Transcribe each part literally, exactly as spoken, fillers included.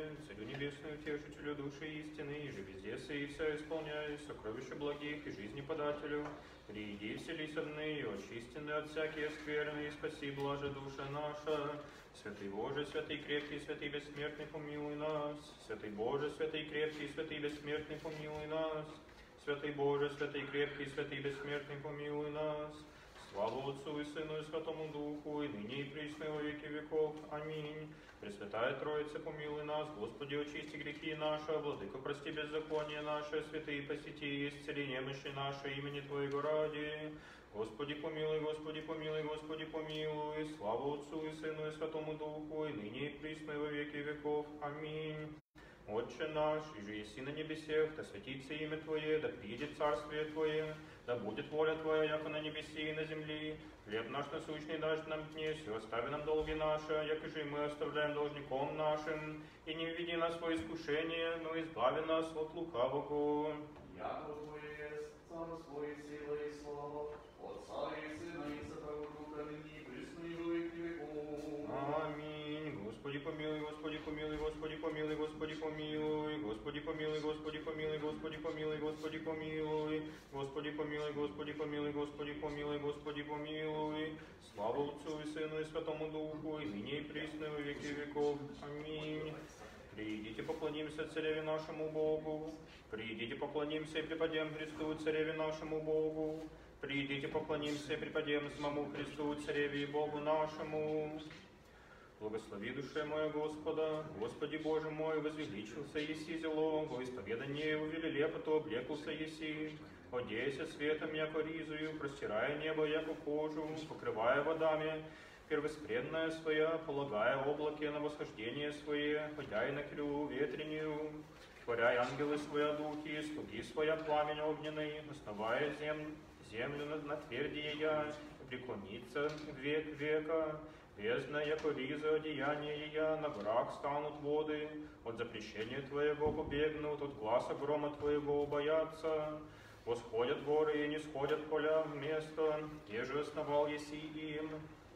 Тебе, Царю Небесный, утешителю души истины, и же везде сей и вся исполняй, сокровища благих и жизни подателю, прииди, вселись одны, и очистены от всякие скверны, и спаси, блаже душа наша. Святый Боже, святый крепкий, святый бессмертный, помилуй нас. Святый Боже, святый крепкий, святый бессмертный, помилуй нас. Святый Боже, святый крепкий, святый бессмертный, помилуй нас. Слава Отцу и Сыну и Святому Духу, и ныне и присно, и во веки веков. Аминь. Пресвятая Троица, помилуй нас. Господи, очисти грехи наши, Владыка, прости беззаконие наше, святые посети, исцели немощи наши, имени Твоего ради. Господи, помилуй, Господи, помилуй, Господи, помилуй. Слава Отцу и Сыну и Святому Духу, и ныне и присно, и во веки веков. Аминь. Отче наш, иже еси на небесех, да святится имя Твое, да приидет царствие Твое, да будет воля Твоя, яко на небеси и на земли. Хлеб наш насущный дашь нам днесь, и остави нам долги наши, яко же и мы оставляем должником нашим. И не введи нас во искушение, но избави нас от лукавого. Яко Твое есть царство и сила и слава, Отца и Сына и Святого Духа, ныне и присно и во веки веков. Аминь. Господи помилуй, Господи помилуй, Господи помилуй, Господи помилуй, Господи помилуй, Господи помилуй, Господи помилуй, Господи помилуй, Господи помилуй, Господи помилуй, Господи помилуй, Господи помилуй. Слава Отцу и Сыну и Святому Духу, и ныне и присно и во веки веков. Аминь. Придите, поклонимся Цареве нашему Богу. Придите, поклонимся и преподем Христу, Цареве нашему Богу. Придите, поклонимся и преподем самому Христу, Цареве и Богу нашему. Благослови душе моя Господа, Господи Боже мой, возвеличился еси зело, во исповедание его велелепоту облеклся еси, одейся светом, яко ризую, простирая небо, яко кожу, покрывая водами, первоспредная своя, полагая облаки на восхождение свое, ходя и на крылу ветрению, творяй ангелы своя духи, слуги своя пламень огненный, основая зем, землю на, на тверди ее, преклонится век века, бездна, яко риза одеяние ее, на горах станут воды, от запрещения Твоего побегнут, от гласа грома Твоего убоятся. Восходят горы и не сходят поля в место, еже основал еси им.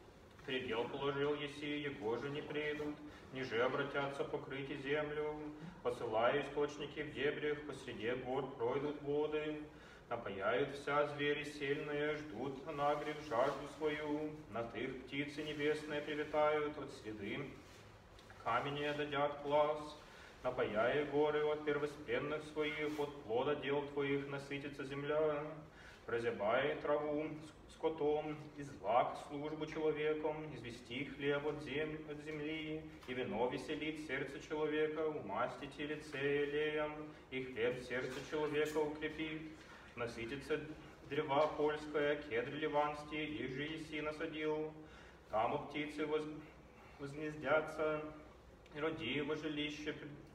Предел положил еси, его же не придут, ниже обратятся покрыть землю. Посылая источники в дебрях, посреди гор пройдут воды. Напаяют вся звери сильные, ждут нагрев жажду свою. Над их птицы небесные прилетают, от среды камени дадят глаз. Напаяя горы от первоспенных своих, от плода дел Твоих насытится земля. Прозябая траву скотом, и злак службу человеком, извести хлеб от, зем, от земли, и вино веселит сердце человека, умастите лице елеем, и хлеб сердце человека укрепит. Насытится древа польская, кедр ливанский, их же еси насадил. Там у птицы воз... возгнездятся, роди его жилище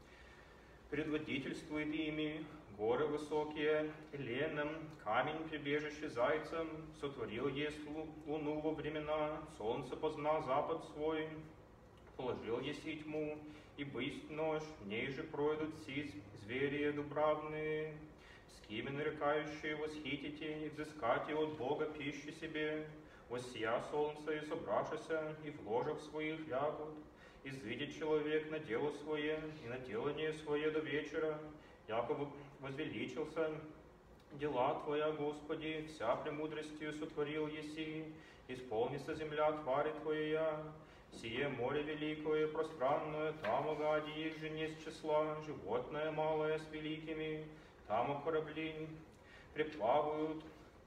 предводительствует ими. Горы высокие, леном, камень прибежище зайцем, сотворил есть луну во времена, солнце познал запад свой, положил еси тьму, и бысть ночь, в ней же пройдут все звери дубравные. С кими нарекающие восхитите, и взыскате от Бога пищи себе, воссия солнце и собравшися, и в ложах своих лягут, изыдет человек на дело свое, и на делание свое до вечера, яко возвеличился дела Твоя, Господи, вся премудростью сотворил еси, исполнится земля твари Твоя, сие море великое и пространное, там огади их же не с числа, животное малое с великими, там корабли приплавают,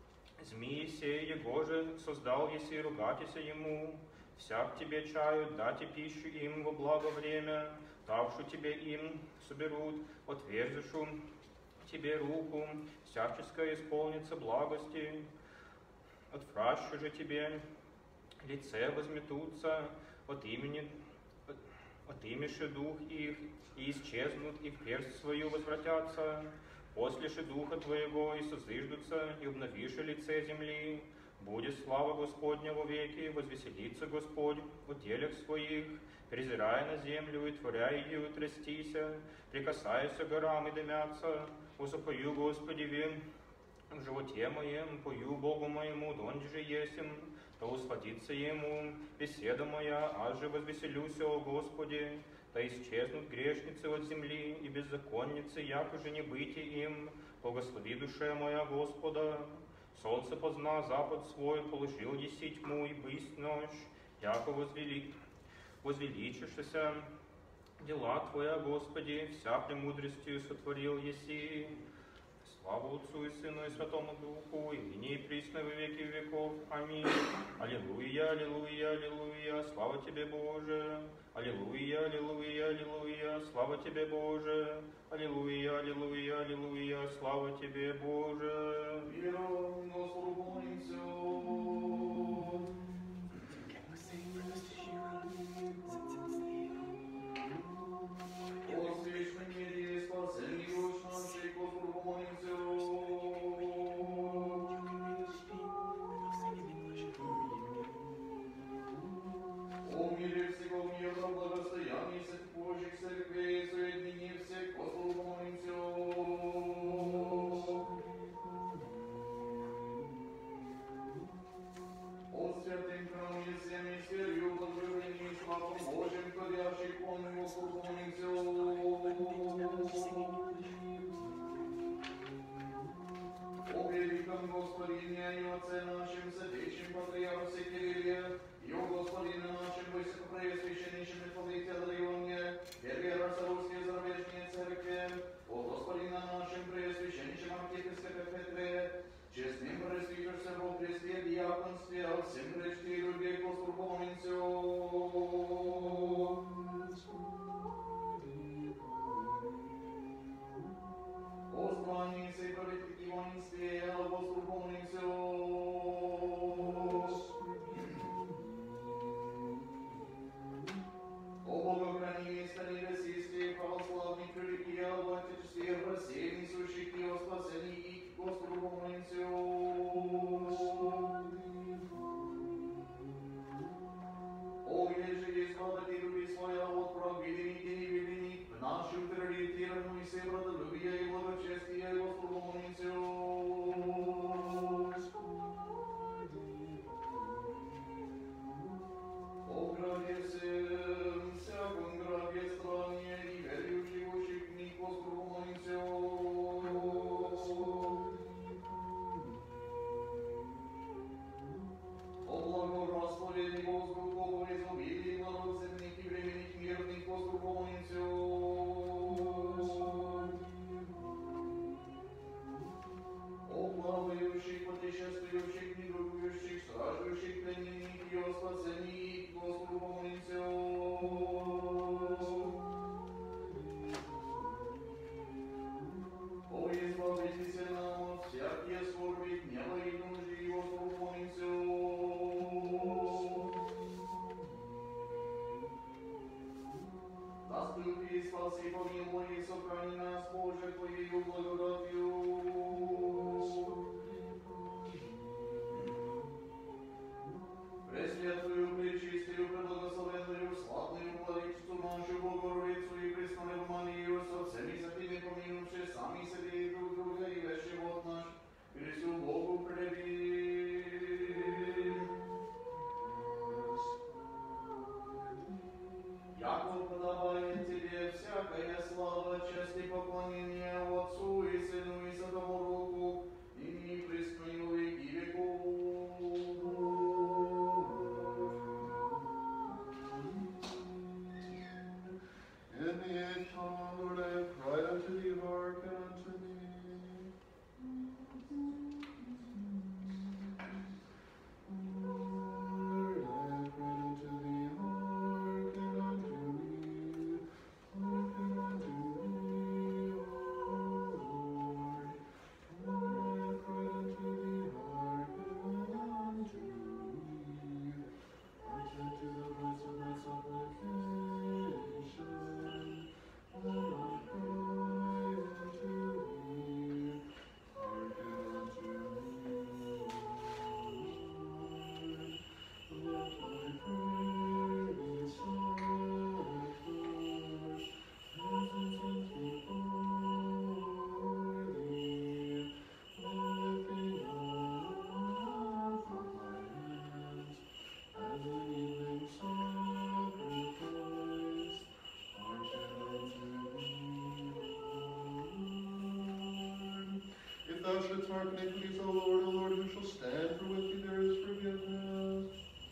змеи сей, его же создал еси, ругатися ему. Всяк тебе чают, дайте пищу им во благо время, давшу тебе им соберут, отверзушу тебе руку, всяческое исполнится благости, отвращу же тебе, лице возметутся, от имени, от, от имеши дух их, и исчезнут, и в персть свою возвратятся, после же духа твоего и созыждутся, и обновишь лице земли. Будет слава Господня во веки, возвеселится Господь в делах своих, презирая на землю и творя ее, и трястися, прикасаясь к горам и дымятся. Возопою Господи вин в животе моем, пою Богу моему, донde же есим, да усладится Ему беседа моя, аз же возвеселюся о Господе, да исчезнут грешницы от земли, и беззаконницы, як уже не быть им. Благослови душе моя Господа. Солнце позна запад свой, положил еси тьму и бысть ночь, яко возвели, возвеличишься дела Твоя, Господи, вся премудростью сотворил еси. Слава Отцу и Сыну и Святому Духу, и ныне и присно во веки веков. Аминь. Аллилуйя, аллилуйя, аллилуйя, слава Тебе, Боже. Аллилуйя, аллилуйя, аллилуйя, слава Тебе, Боже. Аллилуйя, аллилуйя, аллилуйя, слава Тебе, Боже. Миром Господу помолимся. thou shouldst mark iniquities, O Lord, O Lord, who shall stand? For with thee there is forgiveness.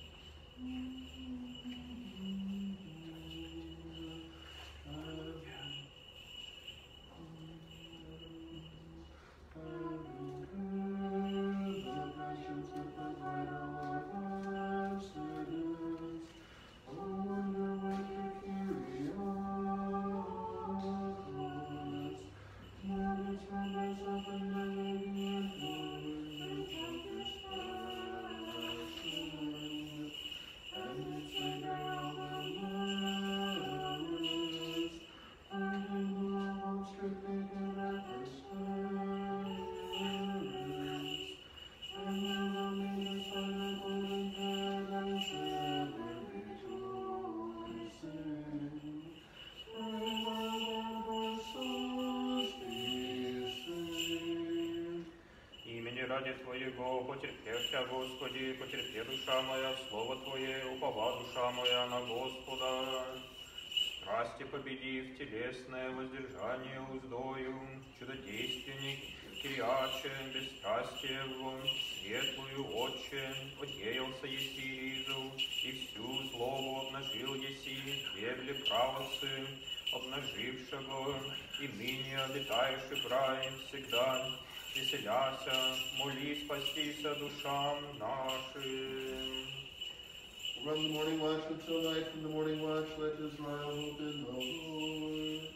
Ради Твоего, потерпевшая, Господи, потерпе душа моя, Слово Твое, упова душа моя на Господа. Страсти победив, телесное воздержание уздою, чудодейственник, кириаче, бесстрастие в светлую отче, одеялся еси ризу, и всю злобу обнажил еси, дебли правосы, обнажившего, и ныне обитаешь в рай всегда. Веселяся, моли спастися душам нашим. From the morning watch until night, from the morning watch, let Israel hope in the Lord.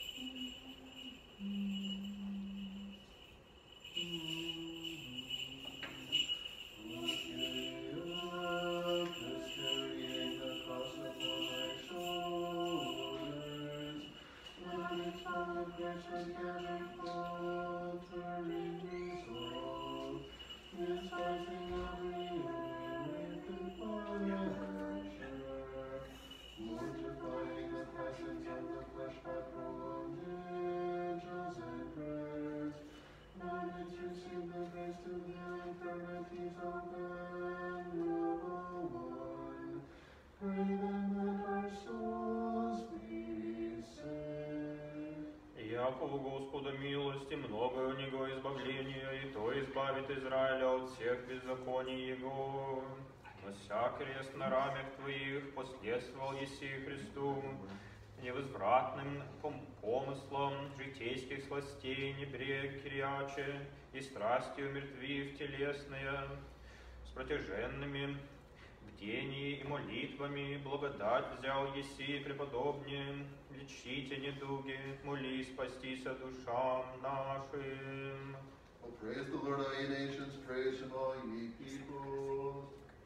Якову Господа милости, много у Него избавления, и то избавит Израиля от всех беззаконий Его. Нося крест на рамях Твоих, последствовал еси Христу, невозвратным помыслом житейских сластей, не брег кириаче, и страстью мертвив телесные, с протяженными бдениями и молитвами благодать взял еси преподобнее, лечите недуги, моли спастися душам нашим. Oh, praise the Lord, all ye nations, praise him, all ye peoples.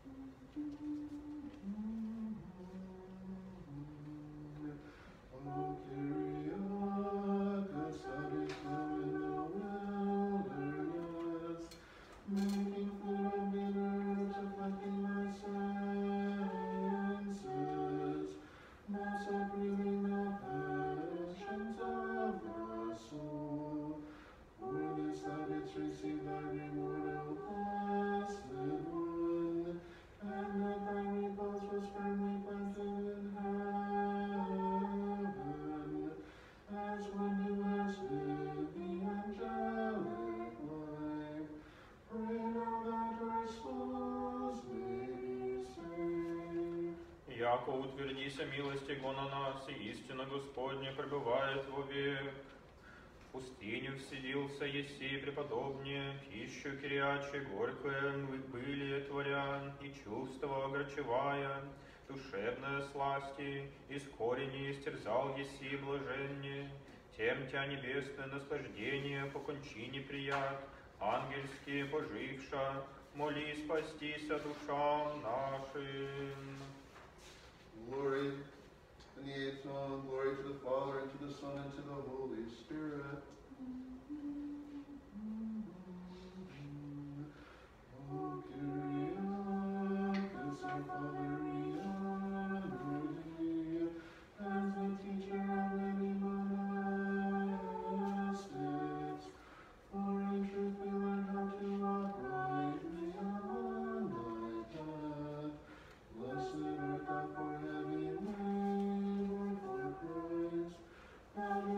Oh, Kyriakos, how did come in the wilderness, making food of bitter herbs, afflicting my senses, now separating the passions of the soul. For this thou didst receive thy reward, O blessed one, and that thy repose was firmly planted in heaven, as one who has lived the angelic life. Pray now that our souls may be saved. Яко утвердися милости го на нас, и истина Господня пребывает вовек. В пустыню вселился еси преподобнее, пищу кириаче горькое были творя, и чувства огорчевая, душевное сласти, из корени истерзал еси блаженне, тем тя небесное наслаждение по кончине прият, ангельские поживша, моли спастися душам нашим. Glory in the eighth one, glory to the Father, and to the Son, and to the Holy Spirit. O Kyriakos, our Father, we honor thee, as the teacher of many monastics. For in truth we learn how to walk rightly on thy path. Blessed art thou for having labored for Christ, thou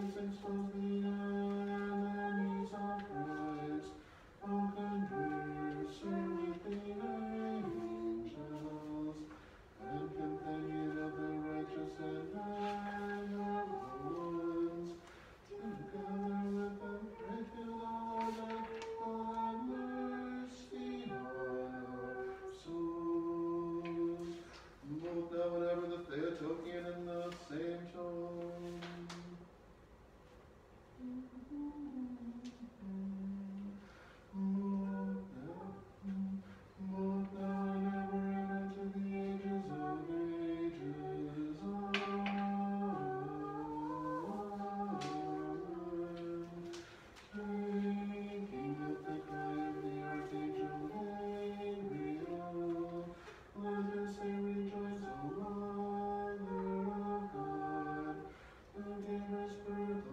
Christ,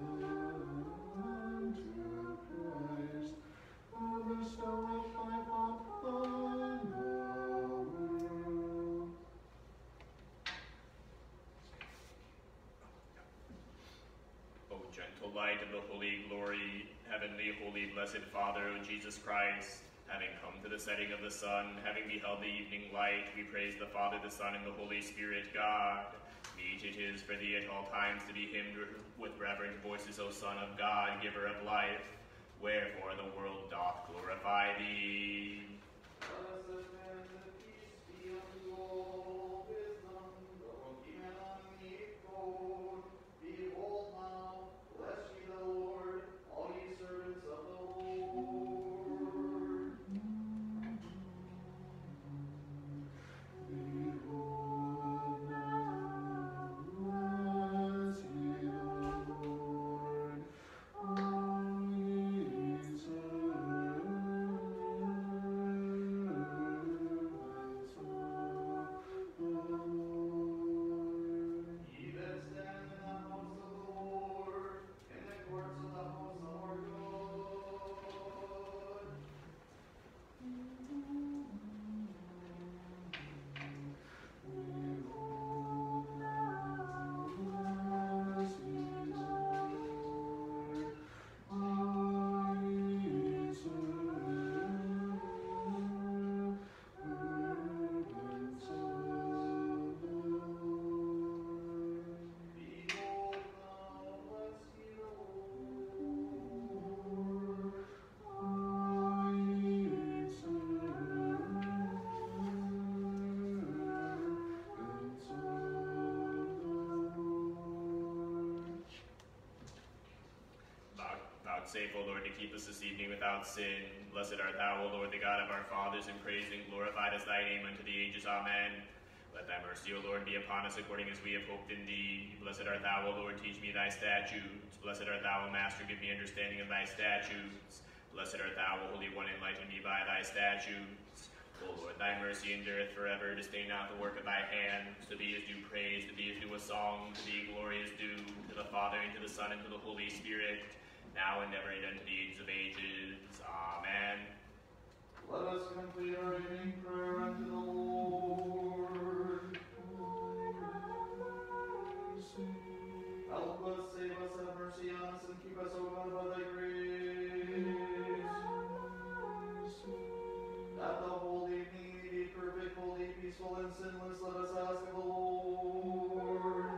who bestoweth life upon the world. O gentle light of the holy glory, heavenly, holy, blessed Father, O Jesus Christ, having come to the setting of the sun, having beheld the evening light, we praise the Father, the Son, and the Holy Spirit, God. Meet it is for thee at all times to be hymned with reverent voices, O Son of God, giver of life. Wherefore the world doth glorify thee. Blessed and peace be unto all wisdom, though he man unequal. Behold now, bless ye the Lord, all ye servants of the Lord. Behold now, bless ye the Lord, all ye servants of the Lord. Ye that stand in the house of the Lord, in the courts of the house of our God. Behold now, bless ye the Lord, all ye servants of the Lord. Behold now, bless ye the Lord. All ye servants of the Lord. Vou- Vouchsafe, O Lord, to keep us this evening without sin. Blessed art thou, O Lord, the God of our fathers, and praised and glorified is thy name unto the ages. Amen. Let thy mercy, O Lord, be upon us according as we have hoped in thee. Blessed art thou, O Lord, teach me thy statutes. Blessed art thou, O Master, give me understanding of thy statutes. Blessed art thou, O Holy One, enlighten me by thy statutes. O Lord, thy mercy endureth forever. Disdain not the work of thy hands. To thee is due praise, to thee is due a song, to thee glory is due, to the Father, and to the Son, and to the Holy Spirit, now and ever, and unto the ages of ages. Amen. Let us complete our evening prayer unto the Lord. Help us, save us, have mercy on us, and keep us, O God, by thy grace. That the whole evening may be perfect, holy, peaceful, and sinless, let us ask of the Lord.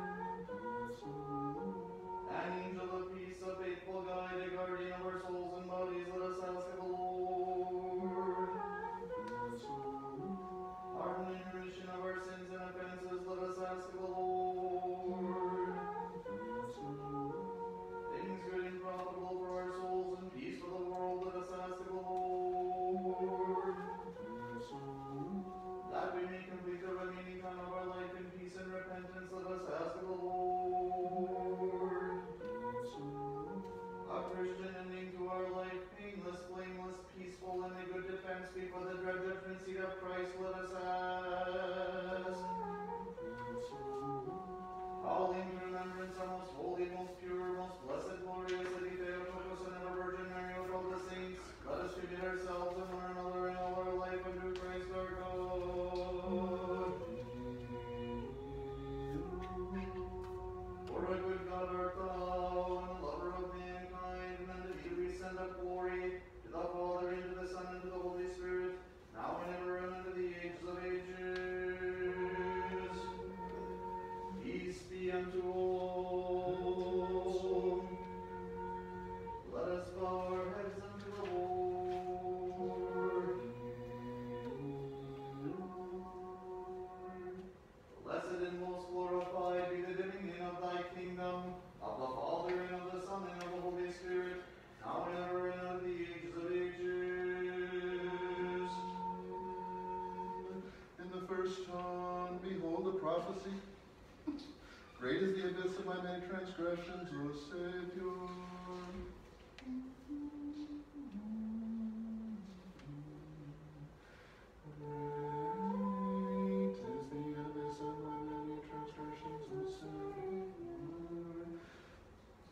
An angel of peace, a faithful guide, a guardian of our souls and bodies, let us ask of the Lord. Pardon and remission of our sins and offenses, let us ask of the Lord. Things good and profitable for our souls and peace for the world, let us ask of the Lord. That we may complete the remaining time of our life in peace and repentance, let us ask of the Lord. A Christian ending to our life, painless, blameless, peaceful, and a good defense before the dread judgment seat of Christ, let us ask. Calling to remembrance our most holy, most pure, most blessed, glorious, Lady Theotokos, and ever Virgin Mary, with all the saints, let us commit ourselves and one another in all our life unto Christ our God. For a good God art thou, and the lover of mankind, and unto thee we send up glory, to the Father, and to the Son, and to the Holy Spirit, now and ever, and unto the ages of ages. Peace be unto all. Let us bow our heads unto the Lord. Blessed and most glorified be the dominion of thy kingdom, of the Father, and of the Son, and of the Holy Spirit, now and ever, and unto the ages of ages. In the first John, behold the prophecy. Great is the abyss of my many transgressions, O Savior. Great is the abyss of my many transgressions, O Savior.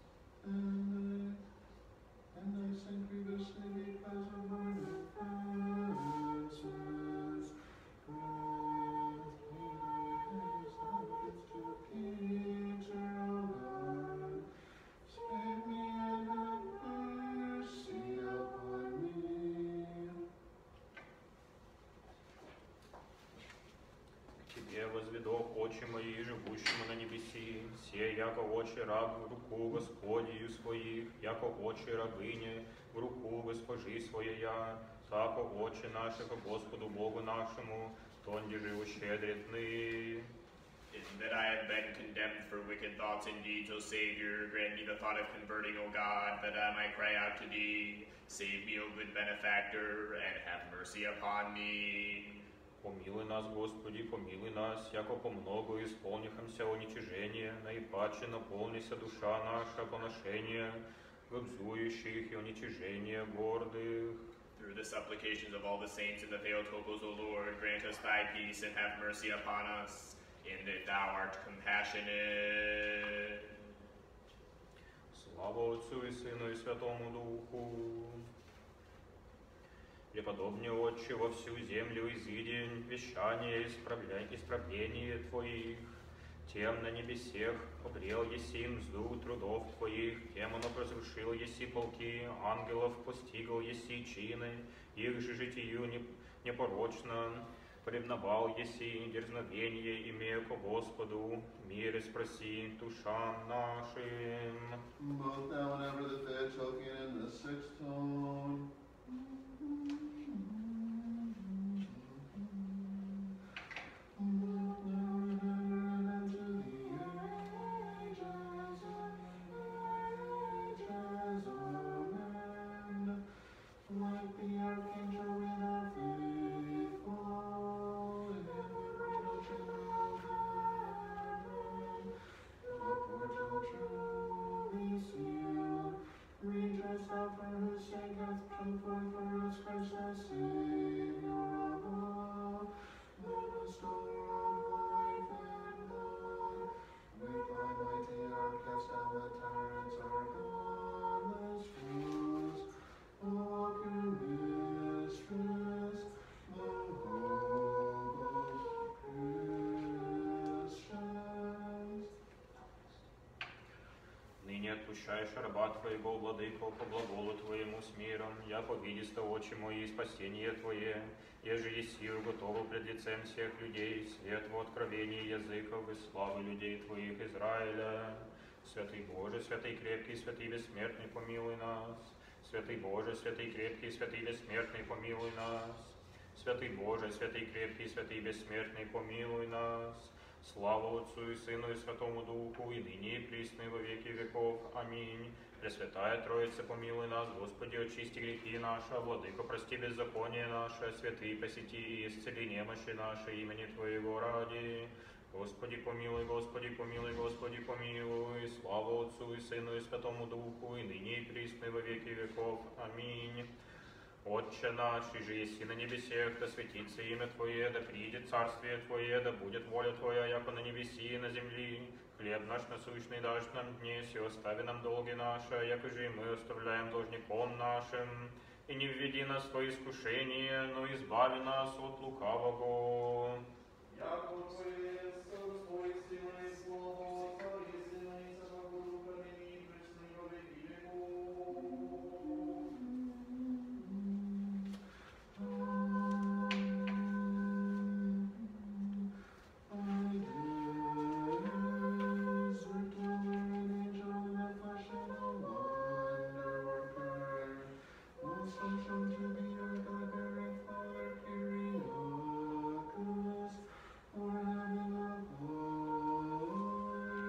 яко очи раб в руку Господію своїх, яко очі рабині в руку госпожи своєя, тако очі нашого Господу Богу нашому, тонді же ущедрітний. In that I have been condemned for wicked thoughts and deeds, O Savior, grant me the thought of converting, O God, that I might cry out to Thee. Save me, O good benefactor, and have mercy upon me. Помилуй нас, Господи, помилуй нас, яко по много исполнихомся уничижения, наипаче наполнися душа наша поношения, вобзующих и уничижения гордых. Through the supplications of all the saints and the Theotokos, O Lord, grant us Thy peace and have mercy upon us, in that Thou art compassionate. Слава Отцу и Сыну и Святому Духу. Преподобный Отче, во всю землю изыди вещание исправление Твоих, тем на небесех обрел еси мзду трудов Твоих, тем он разрушил еси полки ангелов, постигл еси чины, их же житию непорочно, пребновал еси дерзновение, имея по Господу, мире спроси душам нашим. Both now and ever the fifth token in the sixth tone. Отпущаешь раба Твоего, Владыко, по благолу Твоему с миром, я повидисто очи мои спасение Твое, еже еси готову пред лицем всех людей, свет в откровении языков и славы людей Твоих Израиля. Святый Боже, святый крепкий, святый бессмертный, помилуй нас. Святый Боже, святый крепкий, святый бессмертный, помилуй нас. Святый Боже, святый крепкий, святый бессмертный, помилуй нас. Слава Отцу и Сыну и Святому Духу, и ныне и присно и во веки веков. Аминь. Пресвятая Троица, помилуй нас, Господи, очисти грехи наши, Владыко, прости беззаконие наше, святые посети и исцели немощи наши имени Твоего ради. Господи, помилуй, Господи, помилуй, Господи, помилуй. Слава Отцу и Сыну и Святому Духу, и ныне и присно и во веки веков. Аминь. Отче наш, и же еси на небесех, да светится имя Твое, да придет царствие Твое, да будет воля Твоя, яко на небеси и на земли. Хлеб наш насущный дашь нам днесь, и остави нам долги наши, яко же и мы оставляем должником нашим. И не введи нас в искушение, но избави нас от лукавого. Яко Твое царство и сила и слава, истина и Святого Духа, ныне и присно и во веки веков. For heaven above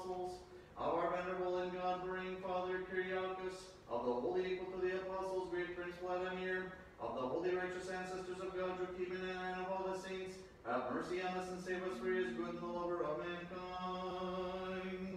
apostles, of our venerable and God-fearing Father Kyriakos, of the holy equal to the apostles, great Prince Vladimir, of the holy righteous ancestors of God, Joachim and Anna, and of all the saints, have mercy on us and save us, for he is good and the lover of mankind.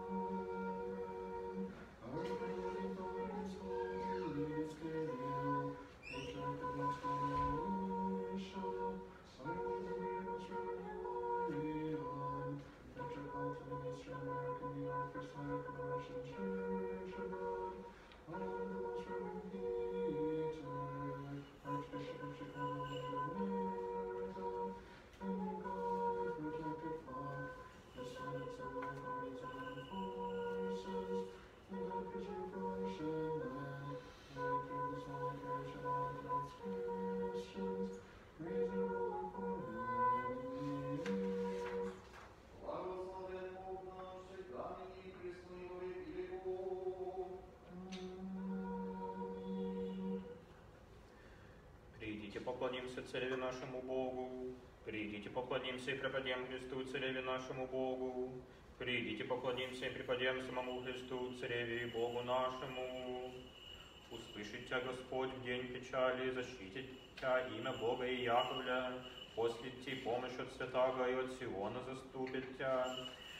Поклонимся Цареве нашему Богу. Придите, поклонимся и преподем Христу, Цареве нашему Богу. Придите, поклонимся и преподем самому Христу, Цареве и Богу нашему. Услышит Тя Господь в день печали, защитит Тя имя Бога и Яковля, послит Ти помощь от святаго и от Сиона заступит Тя.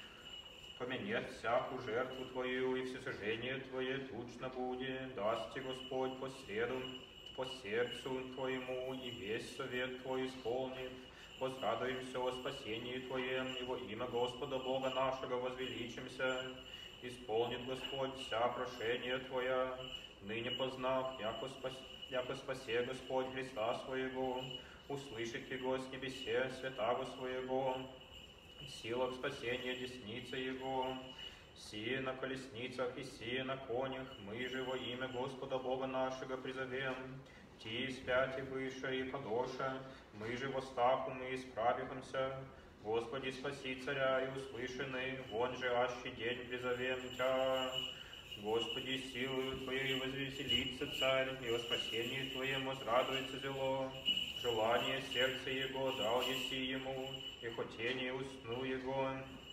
Поменет всякую жертву Твою и всесожжение Твое тучно будет, даст Ти Господь по среду, по сердцу Твоему, и весь совет Твой исполнит. Возрадуемся о спасении Твоем, и во имя Господа Бога нашего возвеличимся. Исполнит Господь вся прошение Твоя, ныне познав, яко, спас... яко спасе Господь Христа Своего, услышит Его с небесе святаго Своего, в силах спасения десницы Его. Сие на колесницах и сие на конях, мы же во имя Господа Бога нашего призовем. Ти святи выше и подоша, мы же восстаху мы исправимся. Господи, спаси царя и услышаны, вон же аще день призовем Тя. Господи, силою Твоей возвеселится царь, и о спасении Твоем возрадуется зело. Желание сердца Его дал еси ему, и хотение усну Его.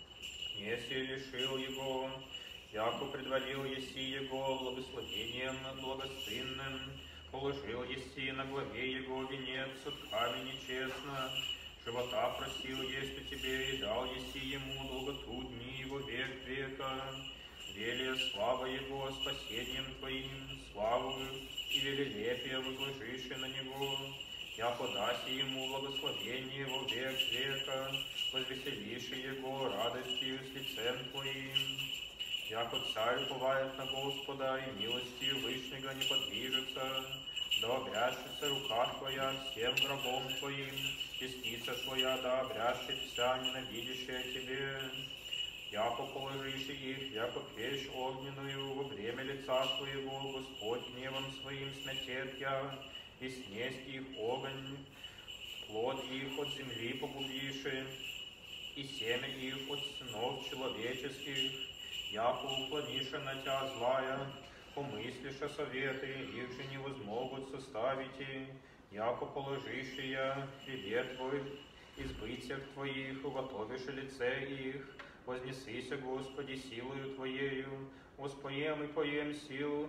Неси лишил Его, яко предварил еси Его благословением благостынным, положил еси на главе Его венец от камени честно, живота просил есть у Тебе, и дал еси Ему долготу дни Его век века, велия слава Его спасением Твоим, славу и велелепие возложишь на Него, яко даси Ему благословение во век века, возвеселишь Его радостью с лицем Твоим. Яко царь уповает на Господа, и милостью Вышнего не подвижется, да обрящется рука Твоя всем врагом Твоим, десница Твоя да обрящет вся ненавидящая Тебе. Яко положишь их, яко печь огненную, во время лица Твоего, Господь гневом Своим сметет я, и снесть их огонь, плод их от земли погубишь, и семя их от сынов человеческих, яко уклонишь на Тя злая, помыслишь о советы, их же не возмогут составить, яко положишь я хлебе Твой, избытьях Твоих, уготовишь лице их, вознесися, Господи, силою Твоею, воспоем и поем силу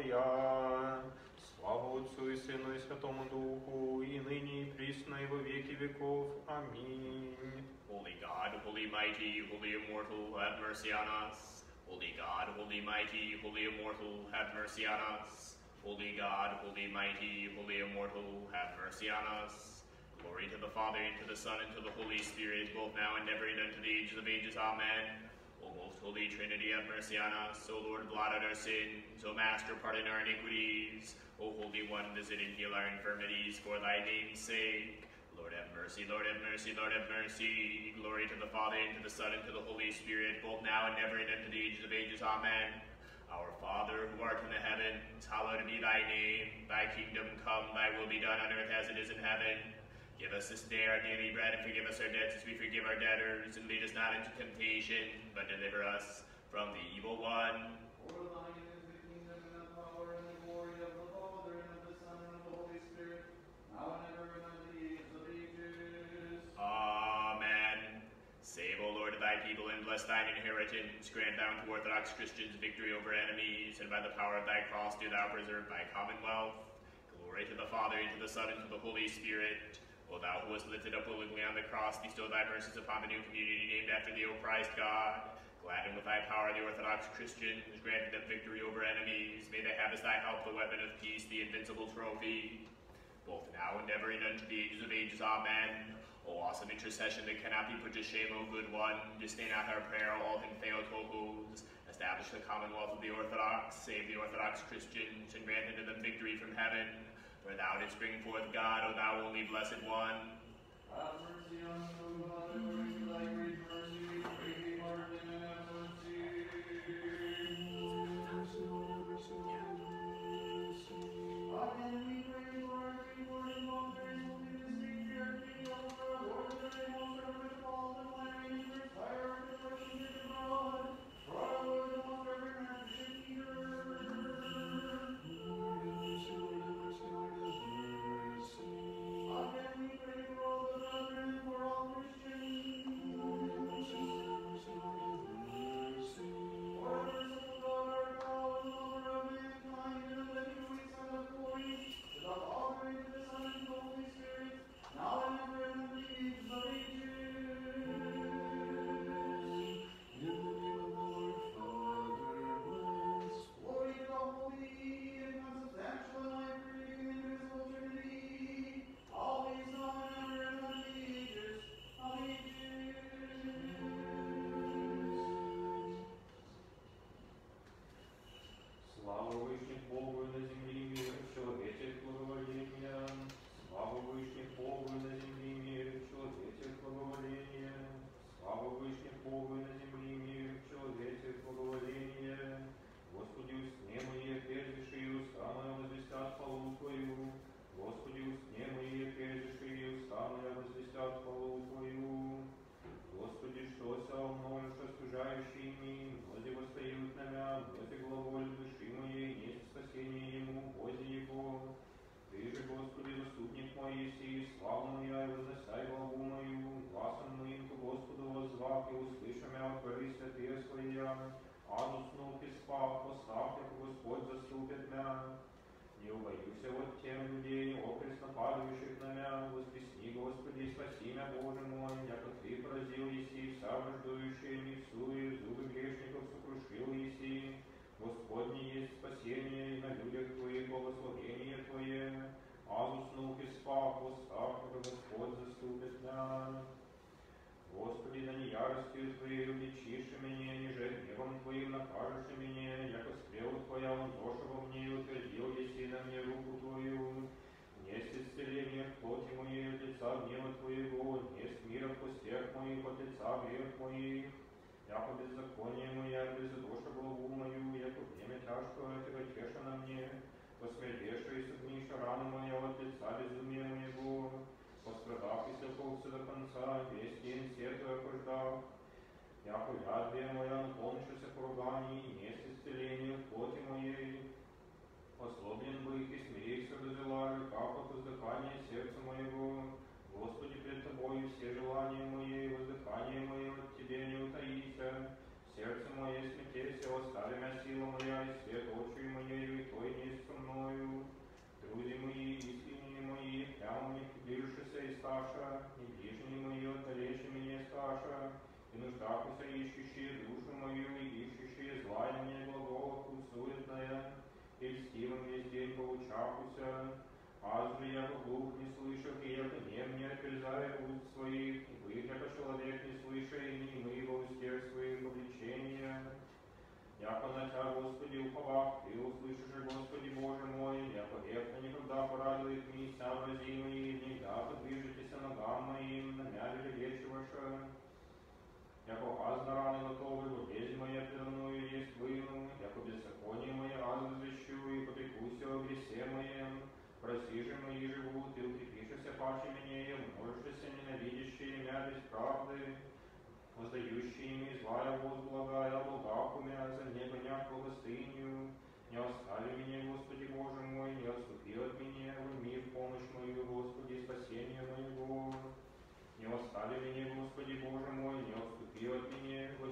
Твоя. Слава Отцу и Сыну и Святому Духу, и ныне, и присно, и во веки веков. Аминь. Holy God, holy mighty, holy immortal, have mercy on us. Holy God, holy mighty, holy immortal, have mercy on us. Holy God, holy mighty, holy immortal, have mercy on us. Glory to the Father, and to the Son, and to the Holy Spirit, both now and ever, and unto the ages of ages. Amen. O most holy Trinity, have mercy on us. O Lord, blot out our sins. O Master, pardon our iniquities. O Holy One, visit and heal our infirmities for Thy name's sake. Lord, have mercy, Lord, have mercy, Lord, have mercy. Glory to the Father, and to the Son, and to the Holy Spirit, both now and ever, and unto the ages of ages. Amen. Our Father, who art in the heavens, hallowed be Thy name. Thy kingdom come, Thy will be done on earth as it is in heaven. Give us this day our daily bread, and forgive us our debts as we forgive our debtors. And lead us not into temptation, but deliver us from the evil one. For Thine is the kingdom, and the power, and the glory of the Father, and of the Son, and of the Holy Spirit, now and ever, and unto the ages of ages. Amen. Save, O Lord, Thy people and bless thine inheritance. Grant thou to Orthodox Christians victory over enemies, and by the power of thy cross do thou preserve thy commonwealth. Glory to the Father, and to the Son, and to the Holy Spirit. O thou who wast lifted up willingly on the cross, bestow thy mercies upon the new community named after thee, O Christ God. Gladden with thy power the Orthodox Christians, granted them victory over enemies. May they have as thy help the weapon of peace, the invincible trophy. Both now and ever and unto the ages of ages, amen. O awesome intercession that cannot be put to shame, O good one, disdain not our prayer, O all him Theotokos. Establish the commonwealth of the Orthodox, save the Orthodox Christians, and grant unto them victory from heaven. For thou didst bring forth God, O thou only blessed one. Have mercy on us, O God, according to thy great mercy, we pray thee, pardon and have mercy. Amen. We pray for our great Lord and Lord, there is only this Savior, King of our Lord, that they most reverend Paul, the flaming first fire, and the worship of God. For our Lord, the most reverend Archbishop Peter. Amen. We pray for all the brethren and for all Christians. For the merciful God, our God, and lover of mankind, and of the Holy Son of glory, to the Father, and to the Son, and to the Holy Spirit, now and ever, and unto the ages of ages. In the name of the Lord, Father, bless. Glory to the Holy and consubstantial and life-creating and invisible Trinity, always now and ever and unto the ages of ages. Слава Вышних Богу на земле мир, человечек благоволения. Слава Вышних Богу на земле мир, человечек благоволения. Слава Вышних Богу на земле мир, человечек благоволения. Господи, устне мои, преждеши и уста моя возвестят хвалу Твою. Господи, устне мои, преждеши и уста моя возвестят хвалу Твою. Господи, что со мною, что стужающими, мнози восстают на мя, мнози глаголь души моей, есть спасение ему, Бозе его. Ты же, Господи, заступник мой, еси, славу моя, и возносяй главу мою, гласом моим к Господу воззвав, и услыша мя от горы святые своя. Ад уснул и спав, поставь, как Господь заступит мя. Не убоюся от тем людей, окресно падающих на мя, воскресни, Господи, спаси мя, Боже мой, яко Ты поразил еси, вся враждующая мисуя, зубы грешников сокрушил еси. Господне есть спасение, и на людях Твоих благословение Твое. Аз уснул и спав, поставь, как Господь заступит мя. Господи, да не яростью Твоей обличишь меня, ниже гневом Твоим накажешь меня, яко стрелу Твоя он тоже во мне, и утвердил еси на мне руку Твою. Несть исцеление в плоти моей от лица гнева Твоего, несть мира в костях моих от лица грех моих. Яко беззаконие мое, бездоша главу мою, яко время тяжкое тяготеша на мне, посмертеша и согниша рану мою от лица безумия моего. Пострадав и слепался до конца, весь день сетуя пождав. Яко ядвия моя, наполнившись поруганий, несть исцеление в плоти моей. Послоблен бы их и смирился до зела, как от воздыхания сердца моего. Господи, пред Тобою все желания мои, воздыхание мое от Тебе не утаися. Сердце мое смятейся, остави мя сила моя, и свет очи моею, и Твой несть со мною. Друзі мої, істинні мої, прямо не ближшися і сташа, и ближні мої, отдалече меня сташа, и нуждахуся, ищущие душу мою, и ищущие зла мне глагола суетная, и льстивым весь день получахуся. Аз же яко глух не слышал, и яко нем не отрезая уст своих, и вы, яко человек не слыша, и не мы во устех своих обличения. Яко на Тя, Господи, уповав, Ты услышишь, Господи Боже мой, яко века никогда порадует меня врази мои, никогда подвижитесь ногам моим, на мя величиваша. Яко аз на раны готовы, болезнь моя предо мною есть выну, яко беззаконие мое аз возвещу, и попекуся о гресе моем. Проси же мои живут, и укрепишься паче мне, и умножишься ненавидящие меня без правды. Воздающие ими злая возблагая, благах у меня за не гоня благостынью. Не остави меня, Господи Боже мой, не отступи от меня, возьми в помощь мою, Господи, спасение моего. Не остави меня, Господи Боже мой, не отступи от меня,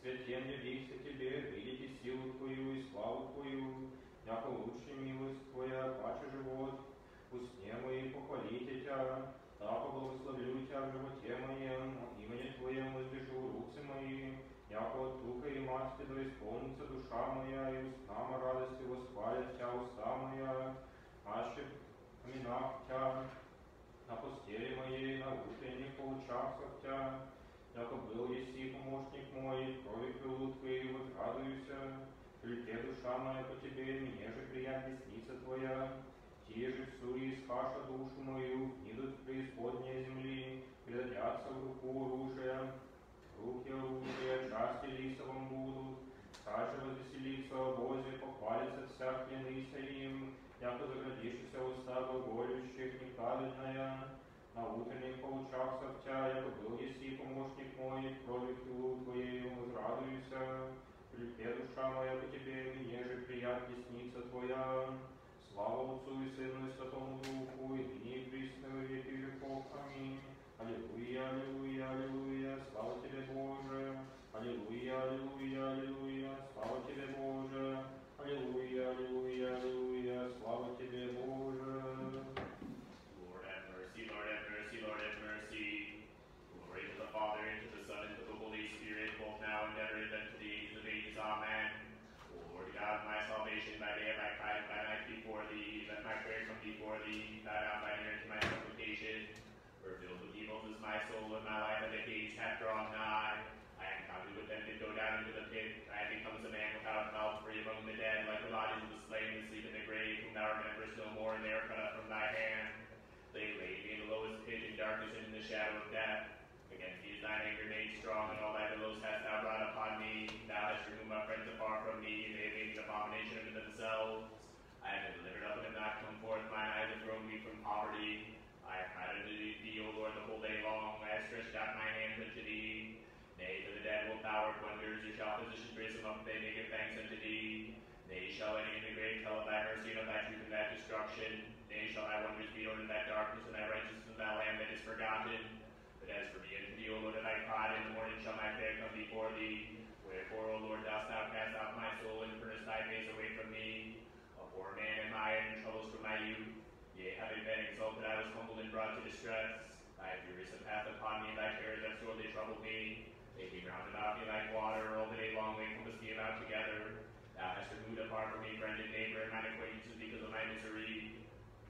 Святем явися Тебе, видите силу Твою и славу Твою, яко лучше милость Твоя, паче живот. Устне мои похвалите Тя, да поблагословлю Тя в животе моем, имени Твоем воздвижу руцы мои, яко от тука и масти да исполнится душа моя, и устнама радости восхвалят Тя уста моя, аще поминав Тя на постели моей, на утренних получасах Тя, яко был еси помощник мой, крови крылу Твоей возрадуюся, лете душа моя по Тебе, мне же прият десница Твоя. Те же всури исхаша душу мою, идут в преисподние земли, предадятся в руку оружия, руки оружия, части лисовым будут, также возвеселится о Бозе, похвалится вся клянися им, яко заградившийся уста глаголющих неправедная, на утренних получасах Тя, яко был еси помощник мой, крови крылу Твоею возрадуюся, лепе душа моя по Тебе, мне же прият десница Твоя. Слава Отцу и Сыну и Святому Духу, и ныне и присно во веки веков. Аминь. Аллилуйя, аллилуйя, аллилуйя, слава Тебе, Боже. Аллилуйя, аллилуйя, аллилуйя, слава Тебе, Боже. Аллилуйя, аллилуйя, аллилуйя, слава Тебе, Боже. Lord have mercy, Lord have mercy, Lord have mercy. Glory to the Father, and to the Son, and to the Holy Spirit, both now and ever, and unto the ages of ages. Amen. O Lord God, my salvation, by day have I cried, by night before Thee. Let my prayer come before Thee. Bow down thine ear to my supplication. For filled with evils is my soul, and my life and the days hath drawn nigh. I am counted with them that go down into the pit. I have become as a man without mouth, free among the dead, like the bodies of the slain that sleep in the grave, whom Thou rememberest no more, and they are cut up from Thy hand. They laid me in the lowest pit, in darkness and in the shadow of death. Against Thee is Thine anger made strong, and all Thy billows hast Thou brought upon me. Thou hast removed my friends afar from me, and they have made an abomination unto themselves. I have been delivered up and have not come forth. Mine eyes have thrown me from poverty. I have cried unto Thee, O Lord, the whole day long. I have stretched out mine hands unto Thee. Nay, to the dead wilt Thou work wonders. Or shall physicians raise them up, they may give thanks unto Thee. Nay, shall any in the grave tell of Thy mercy and of Thy truth and Thy destruction. Nay, shall Thy wonders be known in Thy darkness, and Thy righteousness in Thy land that is forgotten. But as for me unto Thee, O Lord, have I cried, in the morning shall my prayer come before Thee. Wherefore, O Lord, dost Thou cast out my soul, and turnest Thy face away from me? A poor man am I, and in troubles from my youth. Yea, having been exalted, I was humbled and brought to distress. Thy furies have passed upon me, and Thy terrors have sorely troubled me. They came round about me like water, all the day long they compassed me about together. Thou hast removed apart from me friend and neighbor, and mine acquaintances because of my misery.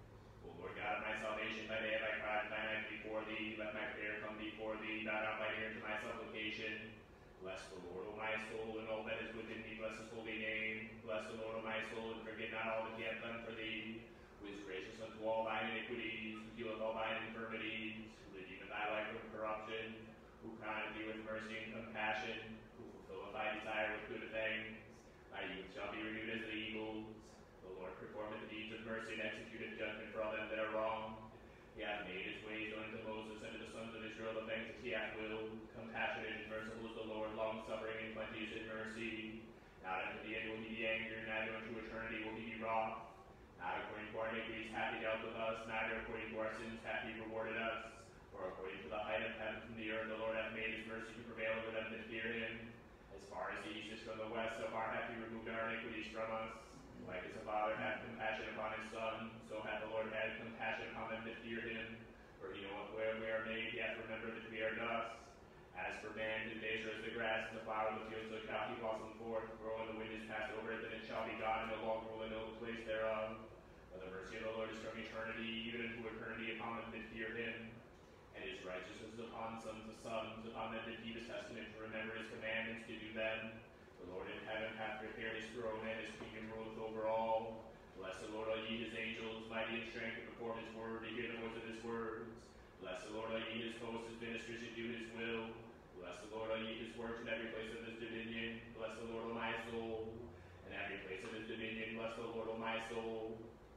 O Lord God of my salvation, by day have I cried, and by night before Thee. Let my prayer come before Thee. Bow down thine ear to my supplication. Bless the Lord, O my soul, and all that is within me. Bless His holy name. Bless the Lord, O my soul, and forget not all that He hath done for Thee. Who is gracious unto all Thine iniquities, who healeth all Thine infirmities, who redeemeth Thy life from corruption, who crowneth Thee with mercy and compassion, who fulfilleth Thy desire with good things. Thy youth shall be renewed as the eagles. The Lord performeth the deeds of mercy and executeth judgment for all them that are wrong. He hath made His ways known unto Moses and to the sons of Israel the things that He hath willed. Compassionate and merciful is the Lord, long-suffering and plenteous in mercy. Not unto the end will He be angry, neither unto eternity will He be wroth. Not according to our iniquities hath He dealt with us, neither according to our sins hath He rewarded us. For according to the height of heaven from the earth, the Lord hath made His mercy to prevail over them that fear Him. As far as the east is from the west, so far hath He removed our iniquities from us. Like as a father hath compassion upon his son, so hath the Lord had compassion upon them that fear Him. For He knoweth where we are made, He hath remembered that we are dust. As for man, his days are as the grass, and the flower of the field, so shall he blossom forth. For when the wind is passed over it, then it shall be gone, and no longer will it know the place thereof. But the mercy of the Lord is from eternity, even unto eternity, upon them that fear Him. And His righteousness is upon sons of sons, upon them that keep His testament, to remember His commandments, to do them. The Lord in heaven hath prepared His throne, and His kingdom ruleth over all. Bless the Lord, all ye His angels, mighty in strength, to perform His word, to hear the voice of His words. Bless the Lord, all ye His hosts, His ministers, to do His will. Bless the Lord, all ye His works, in every place of His dominion. Bless the Lord, O my soul. In every place of His dominion, bless the Lord, O my soul.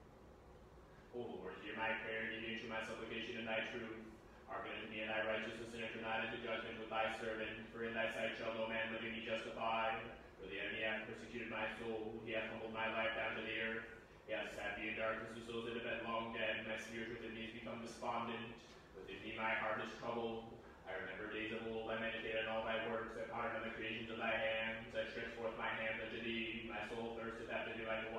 O Lord, hear my prayer, and give ear to my supplication in Thy truth. Hearken unto me in Thy righteousness, and enter not into judgment with Thy servant. For in Thy sight shall no man living be justified. For the enemy hath persecuted my soul. He hath humbled my life down to the earth. He hath sat me in darkness with souls that have been long dead. My spirit within me is become despondent. Within me my heart is troubled. I remember days of old. I meditate on all Thy works. I ponder on the creations of Thy hands.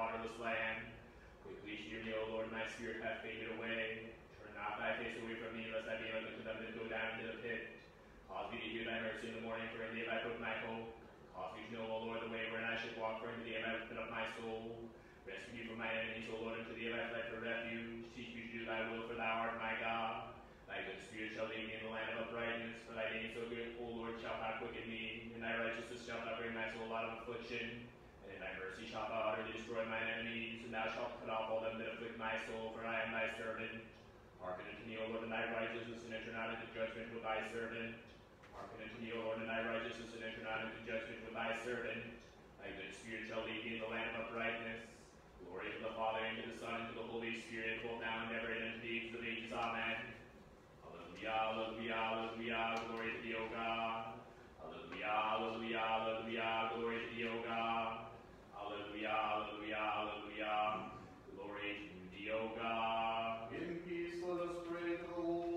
waterless land. Quickly hear me, O Lord, my spirit hath faded away. Turn not thy face away from me, lest I be like unto them that go down into the pit. Cause me to hear thy mercy in the morning, for in thee have I put my hope. Cause me to know, O Lord, the way wherein I should walk, for into thee have I lifted up my soul. Rescue me from my enemies, O Lord, unto thee have I fled for refuge. Teach me to do thy will, for thou art my God. Thy good spirit shall lead me in the land of uprightness, for thy name so good, O Lord, shalt thou quicken me. In thy righteousness shalt thou bring my soul out of affliction. And in thy mercy shalt thou utterly destroy mine enemies, and thou shalt cut off all them that afflict my soul, for I am thy servant. Hearken unto me, O Lord, in thy righteousness, and enter not into judgment with thy servant. Hearken unto me, O Lord, in thy righteousness, and enter not into judgment with thy servant. Thy good spirit shall lead me in the land of uprightness. Glory to the Father, and to the Son, and to the Holy Spirit, both now and ever, and unto the ages of ages. Amen. Alleluia, alleluia, alleluia, glory to thee, O God. Alleluia, alleluia, alleluia, glory to thee, O God. Alleluia, alleluia, alleluia, glory to thee, O God. In peace, let us pray to the Lord.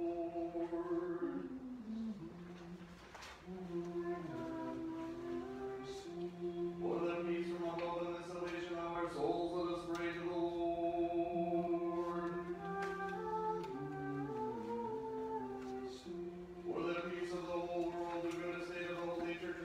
For the peace from above and the salvation of our souls, let us pray to the Lord. For the peace of the whole world, the good estate of the Holy Church,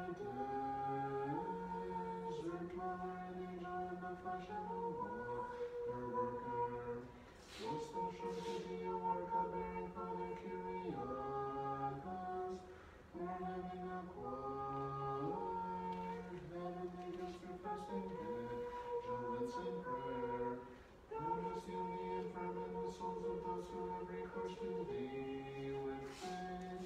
desert dweller, an angel in the flesh and a water worker. Most thou shown to be a work of bearing for the Kyriakos, for having acquired heavenly gifts through fasting, vigilance, and prayer. Thou dost heal the infirm and the souls of those who have recourse to thee with faith.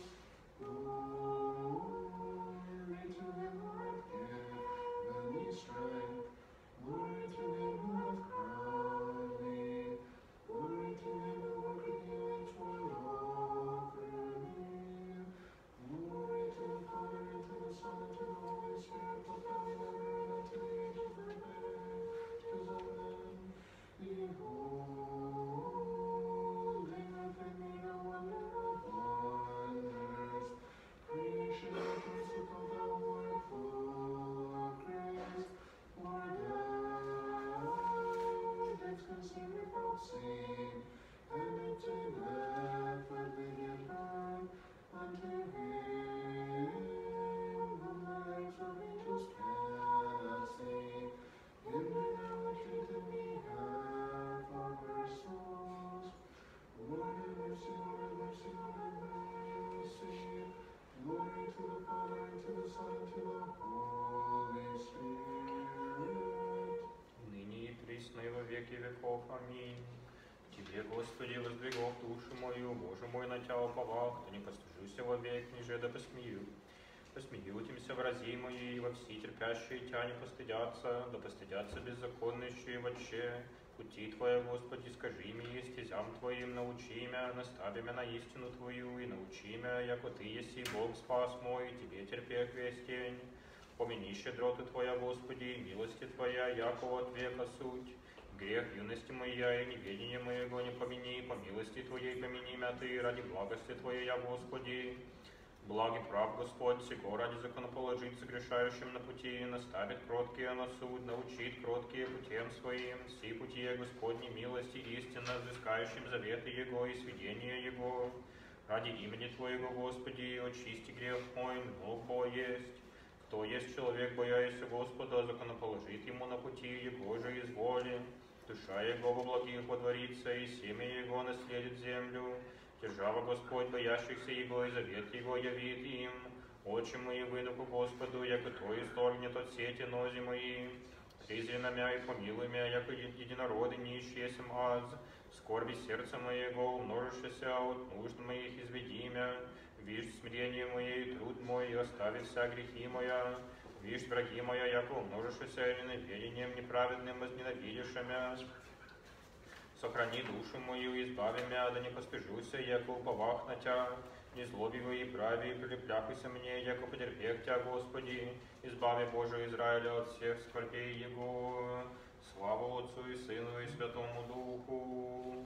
Glory to him who hath given thee strength. Glory to him who hath crowned thee. Glory to him who worketh healing toward all thee. Glory to the Father, and to the Son, and to the Holy Spirit, both now and ever, and unto the age of the ages. Amen. Beholding within me the wonder of wonders, creation rejoiceth, O thou who art full of grace. For thou didst conceive without seeing, and didst ineffably give birth unto him whom the eyes of angels cannot see. Him do thou entreated me have for our souls. Lord have mercy, Lord have mercy, Lord have mercy. Glory to the Father, and to the Son, and to the Holy Spirit. ныне и присно и во веки веков. Аминь. Тебе, Господи, воздвигов душу мою, Боже мой, на Тя уповах, да не постыжуся вовек, ниже да посмею. Посмеютимся врази мои, и во все терпящие Тя не постыдятся, да постыдятся беззаконнейшие вотще. Пути Твоя, Господи, скажи мне, стезям Твоим научи мя, настави мя на истину Твою, и научи мя, яко Ты еси Бог спас мой, Тебе терпех весь день. Помяни щедроту Твоя, Господи, и милости Твоя, яко от века суть. Грех юности моя и неведение моего не помяни, по милости Твоей помяни мя Ты, ради благости Твоей, я, Господи. Благ и прав Господь, сего ради законоположить согрешающим на пути, наставит кроткие на суд, научит кроткие путем своим, все пути Господни милости истинно, взыскающим заветы Его и сведения Его. Ради имени Твоего, Господи, очисти грех мой, много есть. Кто есть человек, боящийся Господа, законоположит ему на пути Его же изволи. Душа Его во благих водворится, и семя Его наследит землю. Держава Господь, боящихся Его, и завет Его явит им. Очи мои выйду к Господу, яко То исторгнет от сети нози мои. Призри на мя и помилуй мя, яко единороды нищие сем аз. Скорби сердца моего, умножишься от нужд моих, изведи мя. Вишь смирение мое и труд мой, и остави вся грехи моя. Вишь враги моя, яко умножишься и ненавидением неправедным возненавидишь мя. Сохрани душу мою, избави мя, да не постыжуся, яко уповах на Тя. Не злобивай и прави, и прилепляхайся мне, яко потерпех Тя, Господи. Избави, Боже, Израиля от всех скорбей Его. Слава Отцу и Сыну и Святому Духу.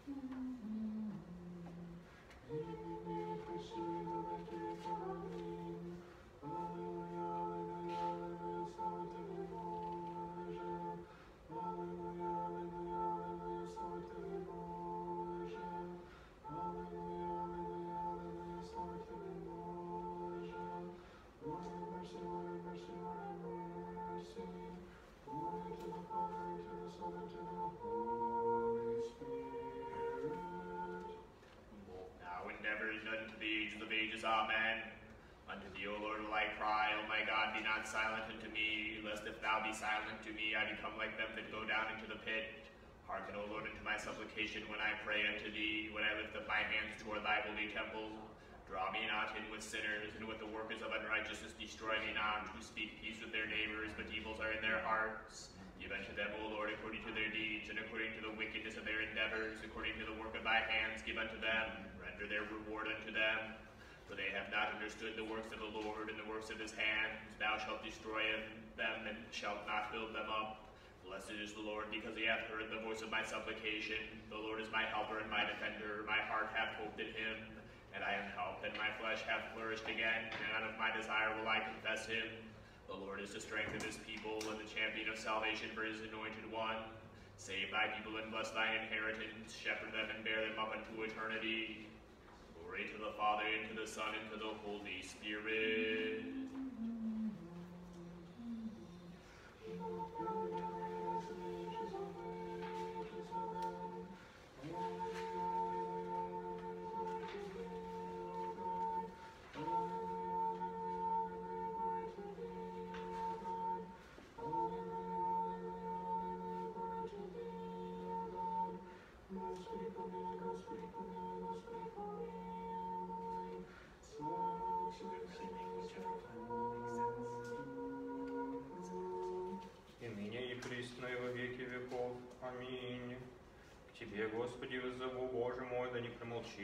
Amen. Unto thee, O Lord, will I cry, O my God, be not silent unto me, lest if thou be silent to me, I become like them that go down into the pit. Hearken, O Lord, unto my supplication when I pray unto thee, when I lift up my hands toward thy holy temple. Draw me not in with sinners, and with the workers of unrighteousness destroy me not, who speak peace with their neighbors, but evils are in their hearts. Give unto them, O Lord, according to their deeds, and according to the wickedness of their endeavors, according to the work of thy hands, give unto them, render their reward unto them. For they have not understood the works of the Lord and the works of his hands. Thou shalt destroy them and shalt not build them up. Blessed is the Lord, because he hath heard the voice of my supplication. The Lord is my helper and my defender. My heart hath hoped in him, and I am helped, and my flesh hath flourished again, and out of my desire will I confess him. The Lord is the strength of his people, and the champion of salvation for his anointed one. Save thy people and bless thine inheritance. Shepherd them and bear them up unto eternity. Glory to the Father, and to the Son, and to the Holy Spirit.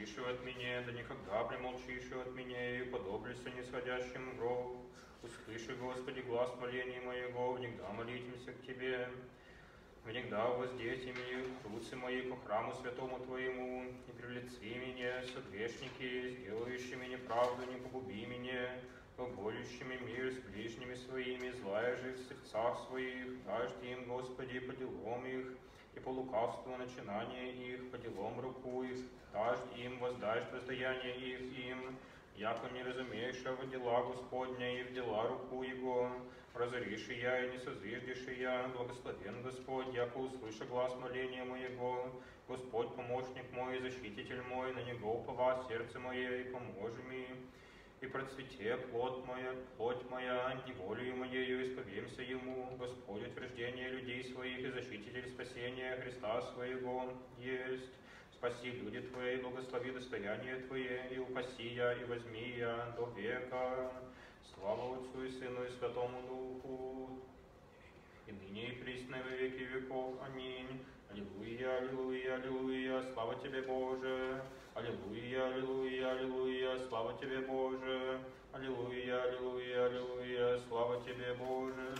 молчишь от меня, да никогда примолчишь от меня, и уподоблюсь нисходящим в гроб. Услыши, Господи, глаз моления моего, внегда молитимся к Тебе. Внегда воздейте мне руцы мои по храму святому Твоему, и привлеци меня, согрешники, сделающими неправду, не погуби меня, глаголющими мир с ближними своими, злая же в сердцах своих, дашь им, Господи, по делам их, и по лукавству начинания их, по делам руку их, дашь им, воздашь воздаяние их им, яко не разумеешь в дела Господня и в дела руку Его, разоришь и я, и не созвиждешь и я, благословен Господь, яко услыша глаз моления моего, Господь, помощник мой, защититель мой, на Него упова сердце мое, и поможи мне. И процвете плоть моя, плоть моя, неволею моею исповемся Ему, Господь утверждение людей своих и защититель спасения Христа своего есть. Спаси люди Твои, благослови достояние Твое, и упаси я, и возьми я до века. Слава Отцу и Сыну и Святому Духу, и ныне и присно во веки веков. Аминь. Аллилуйя, аллилуйя, аллилуйя, слава Тебе, Боже. Аллилуйя, аллилуйя, аллилуйя, слава Тебе, Боже. Аллилуйя, аллилуйя, аллилуйя, слава Тебе, Боже.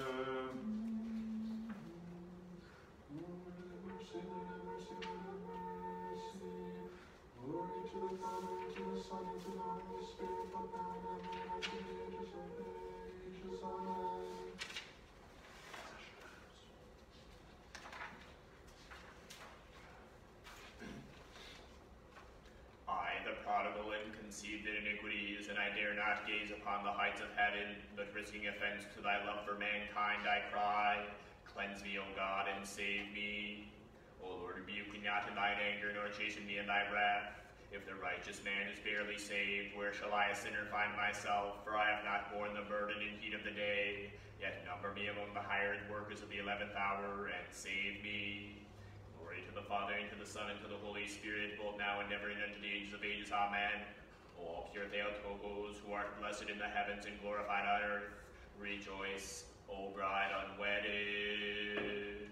Glory to the Father, and to the Son, and to the Holy Spirit, both now and ever, and to the ages of ages. Amen. I, the prodigal, am conceived in iniquities, and I dare not gaze upon the heights of heaven, but risking offense to thy love for mankind, I cry, cleanse me, O God, and save me. O Lord, rebuke me not in thine anger, nor chasten me in thy wrath. If the righteous man is barely saved, where shall I a sinner find myself? For I have not borne the burden and heat of the day. Yet number me among the hired workers of the eleventh hour, and save me. Glory to the Father, and to the Son, and to the Holy Spirit, both now and ever, and unto the ages of ages. Amen. O all pure Theotokos, who art blessed in the heavens and glorified on earth, rejoice, O bride unwedded.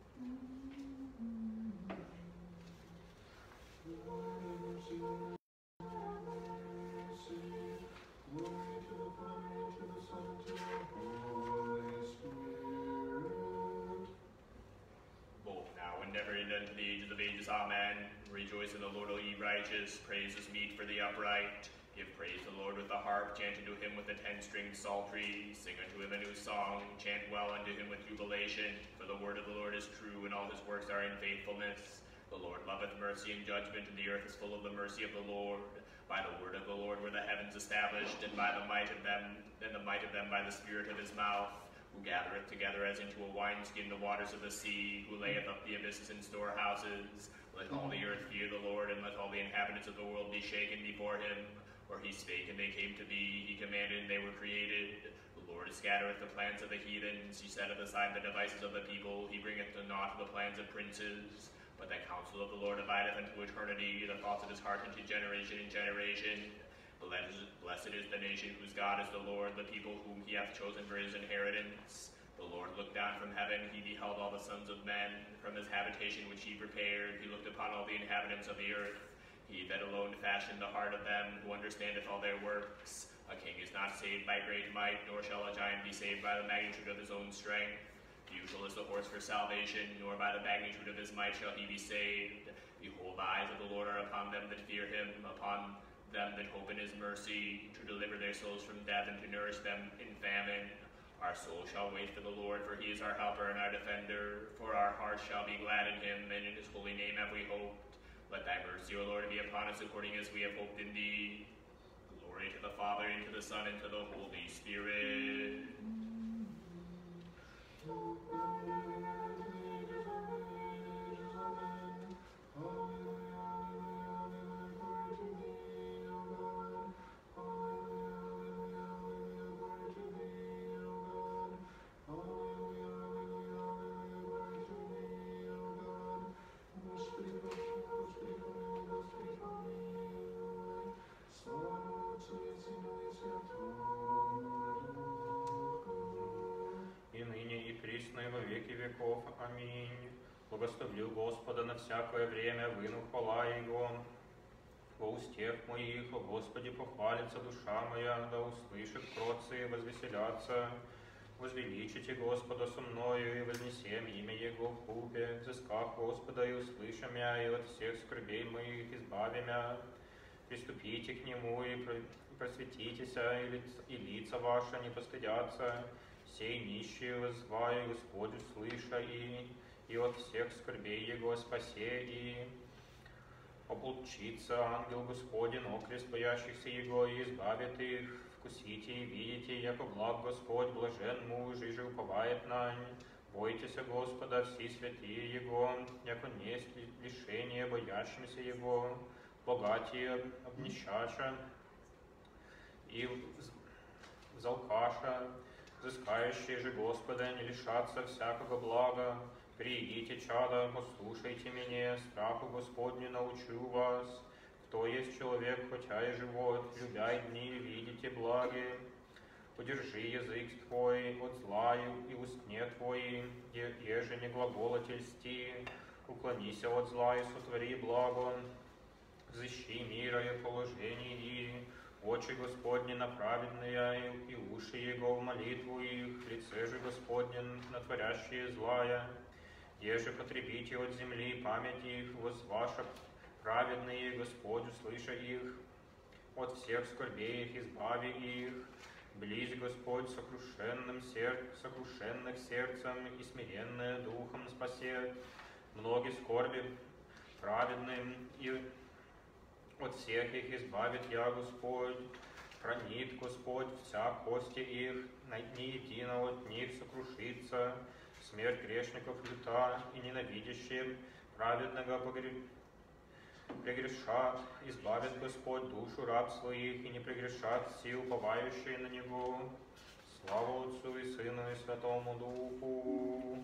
Unto the ages of ages, amen. Rejoice in the Lord, O ye righteous. Praise is meet for the upright. Give praise to the Lord with the harp. Chant unto him with the ten-stringed psaltery. Sing unto him a new song. Chant well unto him with jubilation. For the word of the Lord is true, and all his works are in faithfulness. The Lord loveth mercy and judgment, and the earth is full of the mercy of the Lord. By the word of the Lord were the heavens established, and by the might of them, and the might of them by the spirit of his mouth. Who gathereth together as into a wineskin the waters of the sea, who layeth up the abysses in storehouses. Let all the earth fear the Lord, and let all the inhabitants of the world be shaken before him. For he spake, and they came to be, he commanded, and they were created. The Lord scattereth the plans of the heathens, he setteth aside the devices of the people, he bringeth to naught the plans of princes. But the counsel of the Lord abideth unto eternity, the thoughts of his heart unto generation and generation. Blessed is the nation whose God is the Lord, the people whom he hath chosen for his inheritance. The Lord looked down from heaven, he beheld all the sons of men. From his habitation which he prepared, he looked upon all the inhabitants of the earth. He that alone fashioned the heart of them, who understandeth all their works. A king is not saved by great might, nor shall a giant be saved by the magnitude of his own strength. Futile is the horse for salvation, nor by the magnitude of his might shall he be saved. Behold, the eyes of the Lord are upon them that fear him, upon them that hope in his mercy, to deliver their souls from death and to nourish them in famine. Our soul shall wait for the Lord, for he is our helper and our defender. For our hearts shall be glad in him, and in his holy name have we hoped. Let thy mercy, O Lord, be upon us according as we have hoped in thee. Glory to the Father, and to the Son, and to the Holy Spirit. Во веки веков. Аминь. Благословлю Господа на всякое время, выну хвала Его. во устех моих, о Господи, похвалится душа моя, да услышит кротцы и возвеселятся. Возвеличите Господа со мною, и вознесем имя Его в купе, взыскав Господа и услышим я, и от всех скорбей моих избави мя. Приступите к Нему и просветитесь, и лица, и лица ваши не постыдятся. Сей нищие воззваю, Господь услыша, и, и от всех скорбей Его спасе, и облучится ангел Господень, окрест боящихся Его, и избавит их. Вкусите и видите, яко благ Господь, блажен муж, и же уповает на нь. Бойтесь Господа, все святые Его, яко несть лишение боящимся Его, богатие обнищача и взалкаша, взыскающие же Господа, не лишатся всякого блага. Приидите, чада, послушайте меня, страху Господню научу вас. Кто есть человек, хотя и живот, любя дни, видите благи. Удержи язык твой от злаю и устне твои, еже не глаголоте льсти. Уклонися от зла и сотвори благо. Взыщи мира и положений, и очи Господни на праведные, и уши Его в молитву их, лице же Господне на творящие злая. Еже потребите от земли память их, возваша праведные, Господь, услыша их, от всех скорбей их избави их. Близь, Господь, сокрушенным сер... сокрушенных сердцем и смиренное духом спасет. Многие скорби праведным, и от всех их избавит я, Господь. Хранит, Господь, вся кости их, ни единого от них сокрушится. Смерть грешников люта, и ненавидящие праведного прегрешат. Избавит Господь душу раб своих, и не прегрешат сил, уповающие на Него. Слава Отцу и Сыну и Святому Духу.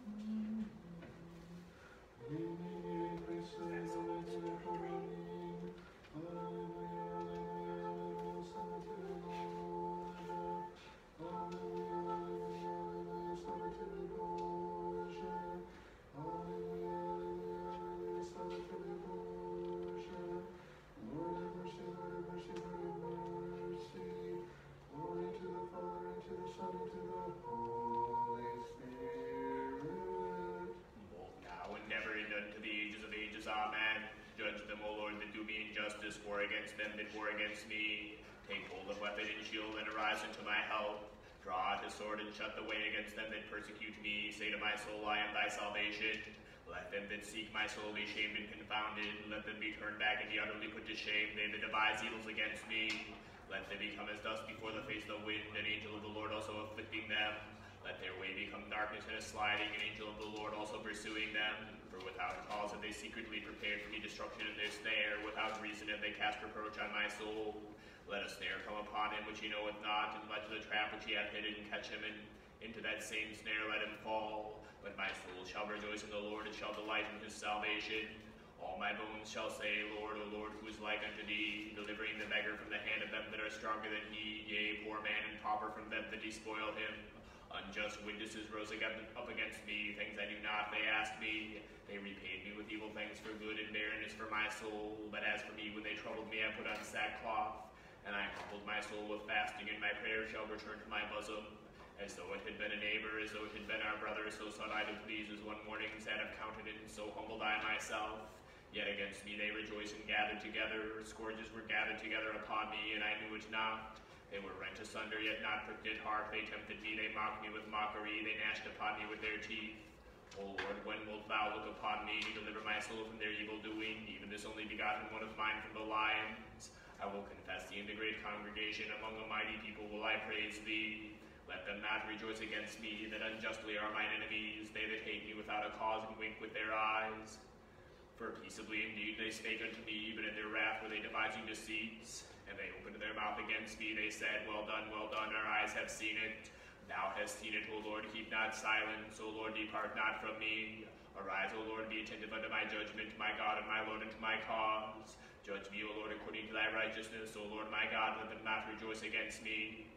Justice, war against them that war against me. Take hold of weapon and shield and arise unto my help. Draw out his sword and shut the way against them that persecute me. Say to my soul, I am thy salvation. Let them that seek my soul be shamed and confounded. Let them be turned back and be utterly put to shame, they that devise evils against me. Let them become as dust before the face of the wind, an angel of the Lord also afflicting them. Let their way become darkness and a sliding, an angel of the Lord also pursuing them. For without cause have they secretly prepared for me destruction in their snare. Without reason have they cast reproach on my soul. Let a snare come upon him which he knoweth not, and let the trap which he hath hidden catch him, and into that same snare let him fall. But my soul shall rejoice in the Lord, and shall delight in his salvation. All my bones shall say, Lord, O Lord, who is like unto thee, delivering the beggar from the hand of them that are stronger than he, yea, poor man and pauper from them that despoil him. Unjust witnesses rose up against me, things I knew not they asked me. They repaid me with evil things for good, and barrenness for my soul. But as for me, when they troubled me, I put on sackcloth, and I humbled my soul with fasting, and my prayer shall return to my bosom. As though it had been a neighbor, as though it had been our brother, so sought I to please, as one morning sad of countenance, so humbled I myself. Yet against me they rejoiced and gathered together. Scourges were gathered together upon me, and I knew it not. They were rent asunder, yet not pricked at heart. They tempted me, they mocked me with mockery. They gnashed upon me with their teeth. O Lord, when wilt thou look upon me, deliver my soul from their evil doing, even this only begotten one of mine from the lions? I will confess thee in the great congregation, among a mighty people will I praise thee. Let them not rejoice against me, that unjustly are mine enemies, they that hate me without a cause and wink with their eyes. For peaceably indeed they spake unto me, but in their wrath were they devising deceits. And they opened their mouth against me, they said, Well done, well done, our eyes have seen it. Thou hast seen it, O Lord, keep not silence. O Lord, depart not from me. Arise, O Lord, be attentive unto my judgment, my God and my Lord, unto my cause. Judge me, O Lord, according to thy righteousness. O Lord, my God, let them not rejoice against me.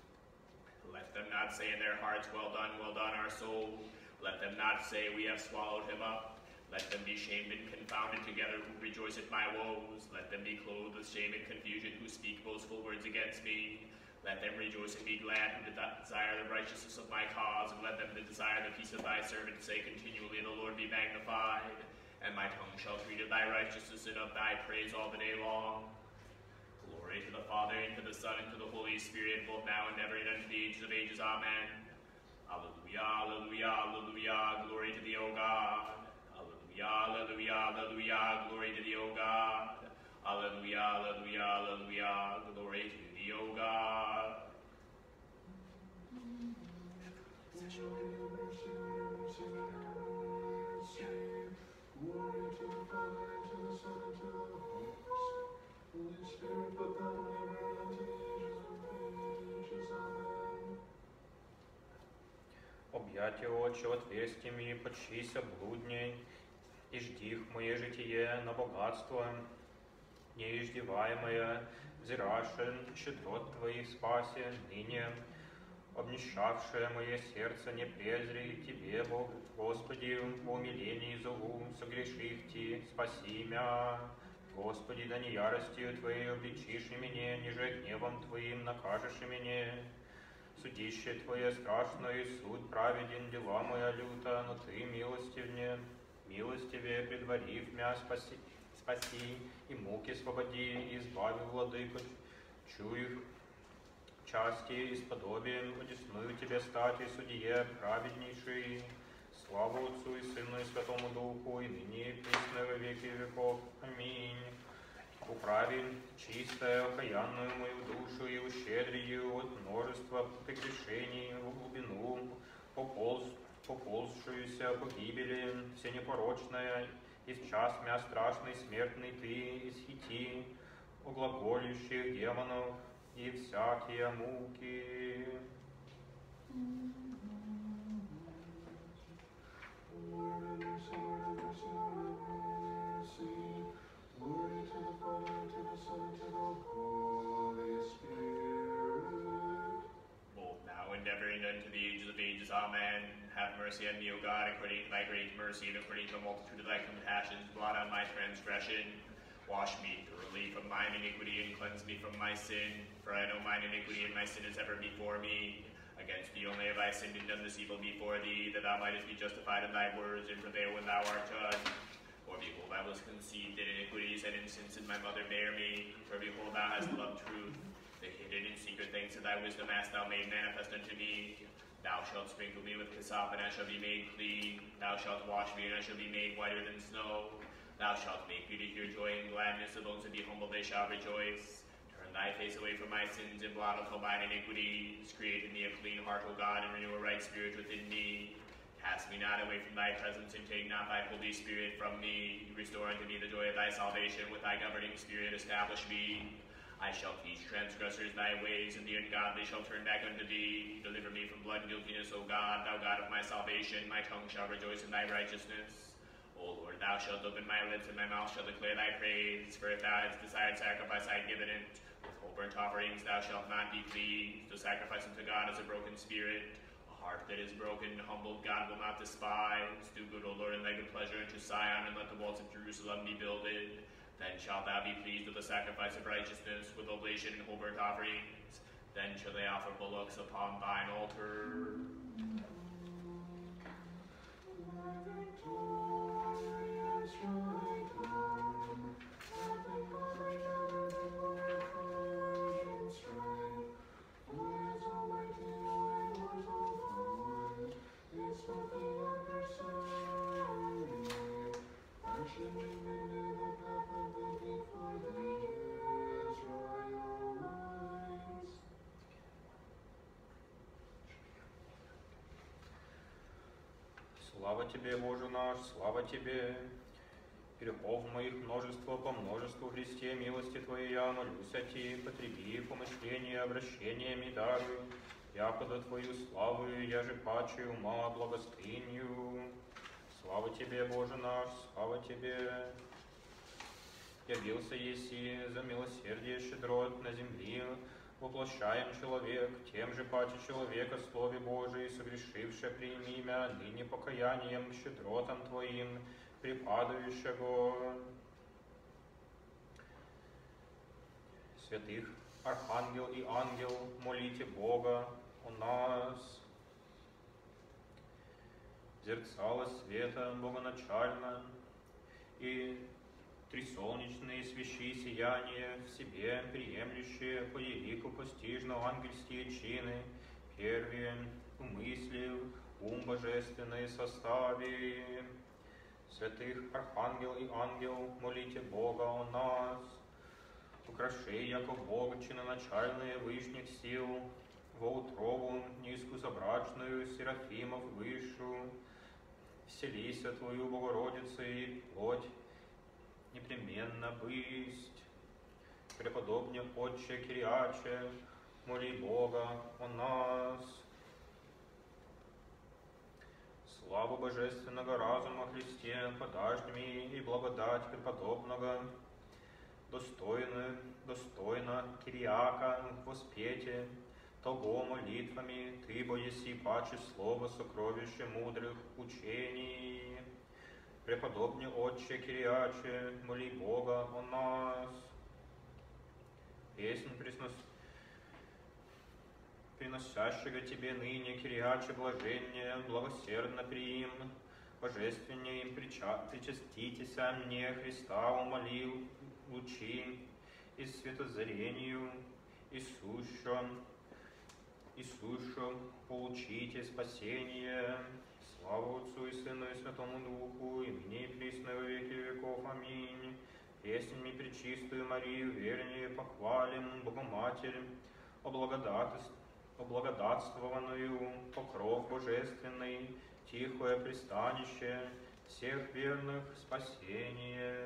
Let them not say in their hearts, Well done, well done, our soul. Let them not say, We have swallowed him up. Let them be shamed and confounded together who rejoice at my woes. Let them be clothed with shame and confusion who speak boastful words against me. Let them rejoice and be glad who desire the righteousness of my cause, and let them that desire the peace of thy servant say continually, the Lord be magnified. And my tongue shall treat of thy righteousness and of thy praise all the day long. Glory to the Father, and to the Son, and to the Holy Spirit, both now and ever, and unto the ages of ages. Amen. Alleluia, alleluia, alleluia, glory to thee, O God. Alleluia, alleluia, alleluia, glory to thee, O God. Alleluia, alleluia, alleluia, glory to thee, O God. Glory to the Father, and to the Son, and to the Holy Spirit, but now and ever, and unto the ages of ages. Amen. Объятия очи отверсти ми, подшися блудней, и ждих мое житие на богатство, неиждеваемое, взираше щедрот Твоих спаси, ныне обнищавшее мое сердце не презри Тебе, Бог, Господи, в умилении зову, согреших Ти, спаси мя. Господи, да не яростью Твоей обличишь меня, ниже гневом Твоим накажешь меня. Судище Твое страшное, суд праведен, дела моя люта, но Ты милостив мне. Милостивее предварив мя, спаси, спаси, и муки свободи, избави, владыко, чуев части, исподобием, удесную Тебе стать, и судье праведнейший. Слава Отцу и Сыну и Святому Духу, и ныне и присно во веки веков. Аминь. Управи чистое, окаянную мою душу, и ущедри ее от множества прегрешений в глубину, пополз, поползшуюся погибели, всенепорочная, и в час мя страшный смертный Ты исхити, оглаголющих демонов и всякие муки. Lord have mercy, Lord have mercy, Lord have mercy. Glory to the Father, and to the Son, and to the Holy Spirit. Both now and ever, and unto the ages of ages. Amen. Have mercy on me, O God, according to thy great mercy, and according to the multitude of thy compassions, blot out my transgression. Wash me thoroughly from mine iniquity, and cleanse me from my sin. For I know mine iniquity, and my sin is ever before me. Against thee only have I sinned and done this evil before thee, that thou mightest be justified in thy words, and prevail when thou art judged. For behold, I was conceived in iniquities, and in sins did my mother bear me. For behold, thou hast loved truth. The hidden and secret things of thy wisdom hast thou made manifest unto me. Thou shalt sprinkle me with hyssop, and I shall be made clean. Thou shalt wash me, and I shall be made whiter than snow. Thou shalt make me to hear joy and gladness, the bones that be humble they shall rejoice. Turn thy face away from my sins, and blot out all mine iniquities. Create in me a clean heart, O God, and renew a right spirit within me. Cast me not away from thy presence, and take not thy Holy Spirit from me. Restore unto me the joy of thy salvation, with thy governing spirit establish me. I shall teach transgressors thy ways, and the ungodly shall turn back unto thee. Deliver me from blood and guiltiness, O God, thou God of my salvation. My tongue shall rejoice in thy righteousness. O Lord, thou shalt open my lips, and my mouth shall declare thy praise. For if thou hadst desired sacrifice, I had given it. With whole burnt offerings thou shalt not be pleased. To sacrifice unto God is a broken spirit. A heart that is broken and humbled God will not despise. Do good, O Lord, and thy good pleasure unto Sion, and let the walls of Jerusalem be builded. Then shalt thou be pleased with the sacrifice of righteousness, with oblation and whole burnt offerings. Then shall they offer bullocks upon thine altar. Слава Тебе, Боже наш, слава Тебе! Грехов моих множество по множеству Христе, милости Твоей я молюсь о Ти, потреби помышления, обращениями даруй, якобы Твою славу, я же паче ума благостынью. Слава Тебе, Боже наш, слава Тебе! Явился еси за милосердие щедрот на земли, воплощаем человек, тем же паче человека Слове Божие, согрешивше прими имя, ныне покаянием, щедротом Твоим, припадающего, святых архангел и ангел, молите Бога о нас. Зерцало света богоначально и трисолнечные свящи сияния в себе приемлющие по елику постижно ангельские чины, первые умыслив ум божественный состави. Святых архангел и ангел, молите Бога о нас. Украшей, яко Бога чиноначальные вышних сил, во утробу неискусобрачную серафимов вышу, вселися Твою Богородицу и плоть непременно бысть. Преподобне Отче Кириаче, моли Бога о нас. Славу божественного разума Христе, подаждми и благодать преподобного, достойно, достойно Кириака воспете, того молитвами Ты, бо еси паче слово сокровище мудрых учений. Преподобне Отче Кириаче, моли Бога о нас. Песнь приснос... приносящего Тебе ныне, Кириаче, блажение, благосердно приим, божественнее им прича... причаститеся мне, Христа умолил, лучи, и светозарению, и сущем, и сущем получите спасение. Слава Отцу и Сыну и Святому Духу, и ныне и присно во веки веков. Аминь. Песнями пречистую Марию вернее похвалим, Богоматерь, о благодатствованную, о благодатствованную, покров божественный, тихое пристанище всех верных спасение.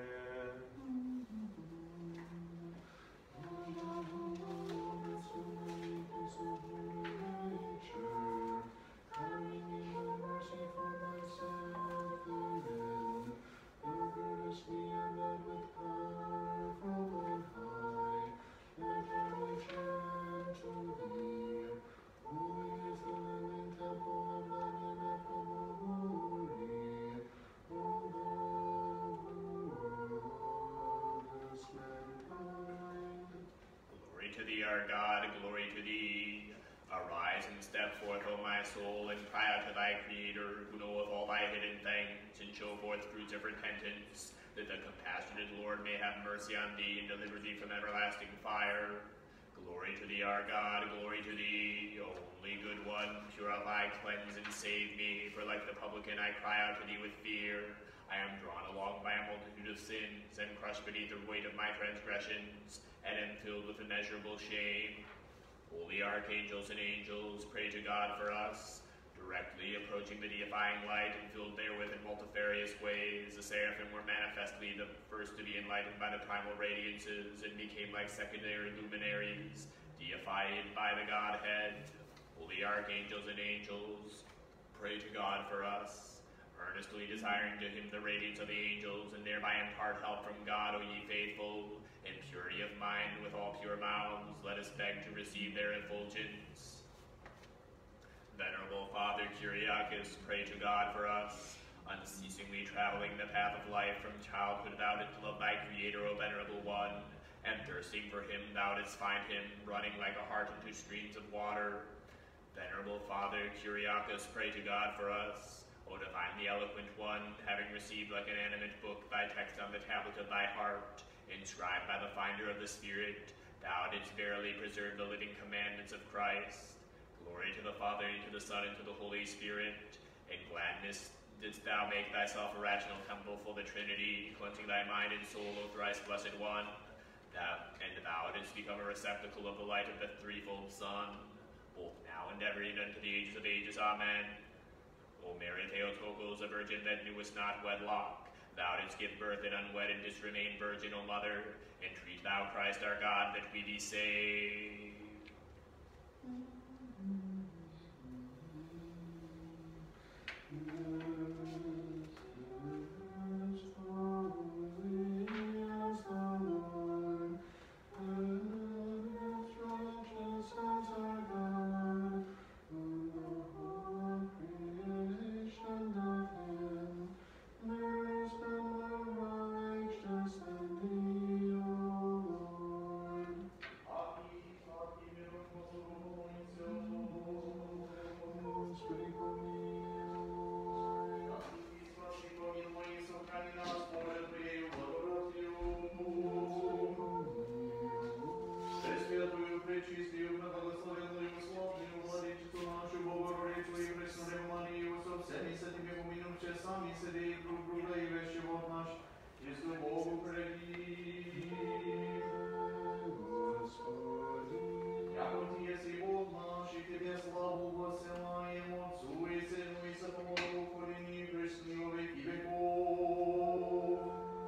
Our God, glory to Thee. Arise and step forth, O my soul, and cry out to Thy Creator, who knoweth all Thy hidden things, and show forth fruits of repentance, that the compassionate Lord may have mercy on Thee and deliver Thee from everlasting fire. Glory to Thee, our God, glory to Thee, only good one, purify, cleanse, and save me, for like the publican I cry out to Thee with fear. I am drawn along by a multitude of sins, and crushed beneath the weight of my transgressions, and am filled with immeasurable shame. Holy archangels and angels, pray to God for us. Directly approaching the deifying light and filled therewith in multifarious ways, the seraphim were manifestly the first to be enlightened by the primal radiances, and became like secondary luminaries, deified by the Godhead. Holy archangels and angels, pray to God for us. Earnestly desiring to him the radiance of the angels, and thereby impart help from God, O ye faithful. In purity of mind, with all pure mouths, let us beg to receive their effulgence. Venerable Father Kyriakis, pray to God for us. Unceasingly traveling the path of life from childhood, thou didst love thy Creator, O Venerable One, and thirsting for him, thou didst find him, running like a hart into streams of water. Venerable Father Kyriakis, pray to God for us. O divinely eloquent one, having received like an animate book thy text on the tablet of thy heart, inscribed by the finder of the Spirit, thou didst verily preserve the living commandments of Christ. Glory to the Father, and to the Son, and to the Holy Spirit. In gladness didst thou make thyself a rational temple for the Trinity, cleansing thy mind and soul, O thrice blessed one. Thou, and thou didst become a receptacle of the light of the threefold Son, both now and ever, and unto the ages of ages. Amen. O Mary Theotokos, a virgin that knewest not wedlock, thou didst give birth and unwed, and didst remain virgin, O Mother. Entreat thou Christ our God, that we be saved. There is нами сидей друг друга и весь живот наш, Христу Богу предим. Яко Ти еси Бог наш, и Тебе славу воссылаем Отцу и Сыну и Святому Духу, ныне и присно и во веки веков.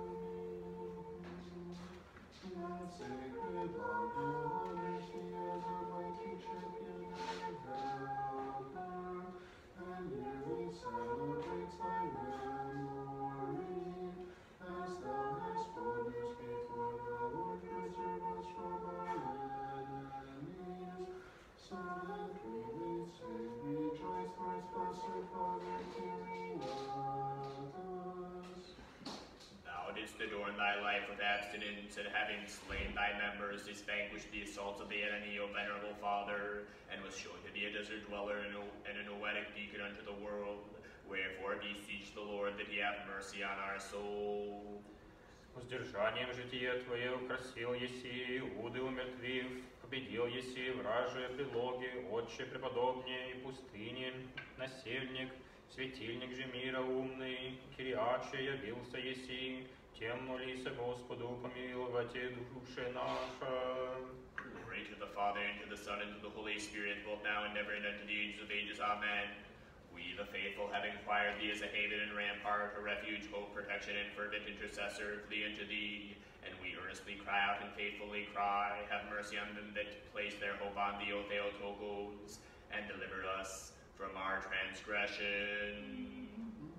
And yearly celebrates thy memory, as thou hast wonders before the Lord, preserve us from our enemies, so that we may say, rejoice, Christ, blessed Father, hearing us. Thou didst adorn thy life with abstinence, and having slain thy members, didst vanquish the assaults of the enemy, O venerable Father, and was shown to be a desert dweller and, a, and an noetic beacon unto the world. Wherefore beseech the Lord that he have mercy on our soul. Воздержанием жития Твое украсил еси, Иуды умертвив, победил еси вражие прилоги, Отче преподобнее и пустыни, насельник, светильник же мира умный, Кириаче явился еси, тем молися Господу помиловать души наша. Glory to the Father, and to the Son, and to the Holy Spirit, both now and ever, and unto the ages of ages. Amen. We, the faithful, having acquired thee as a haven and rampart, a refuge, hope, protection, and fervent intercessor, flee unto thee, and we earnestly cry out and faithfully cry, have mercy on them that place their hope on thee, O Theotokos, and deliver us from our transgression.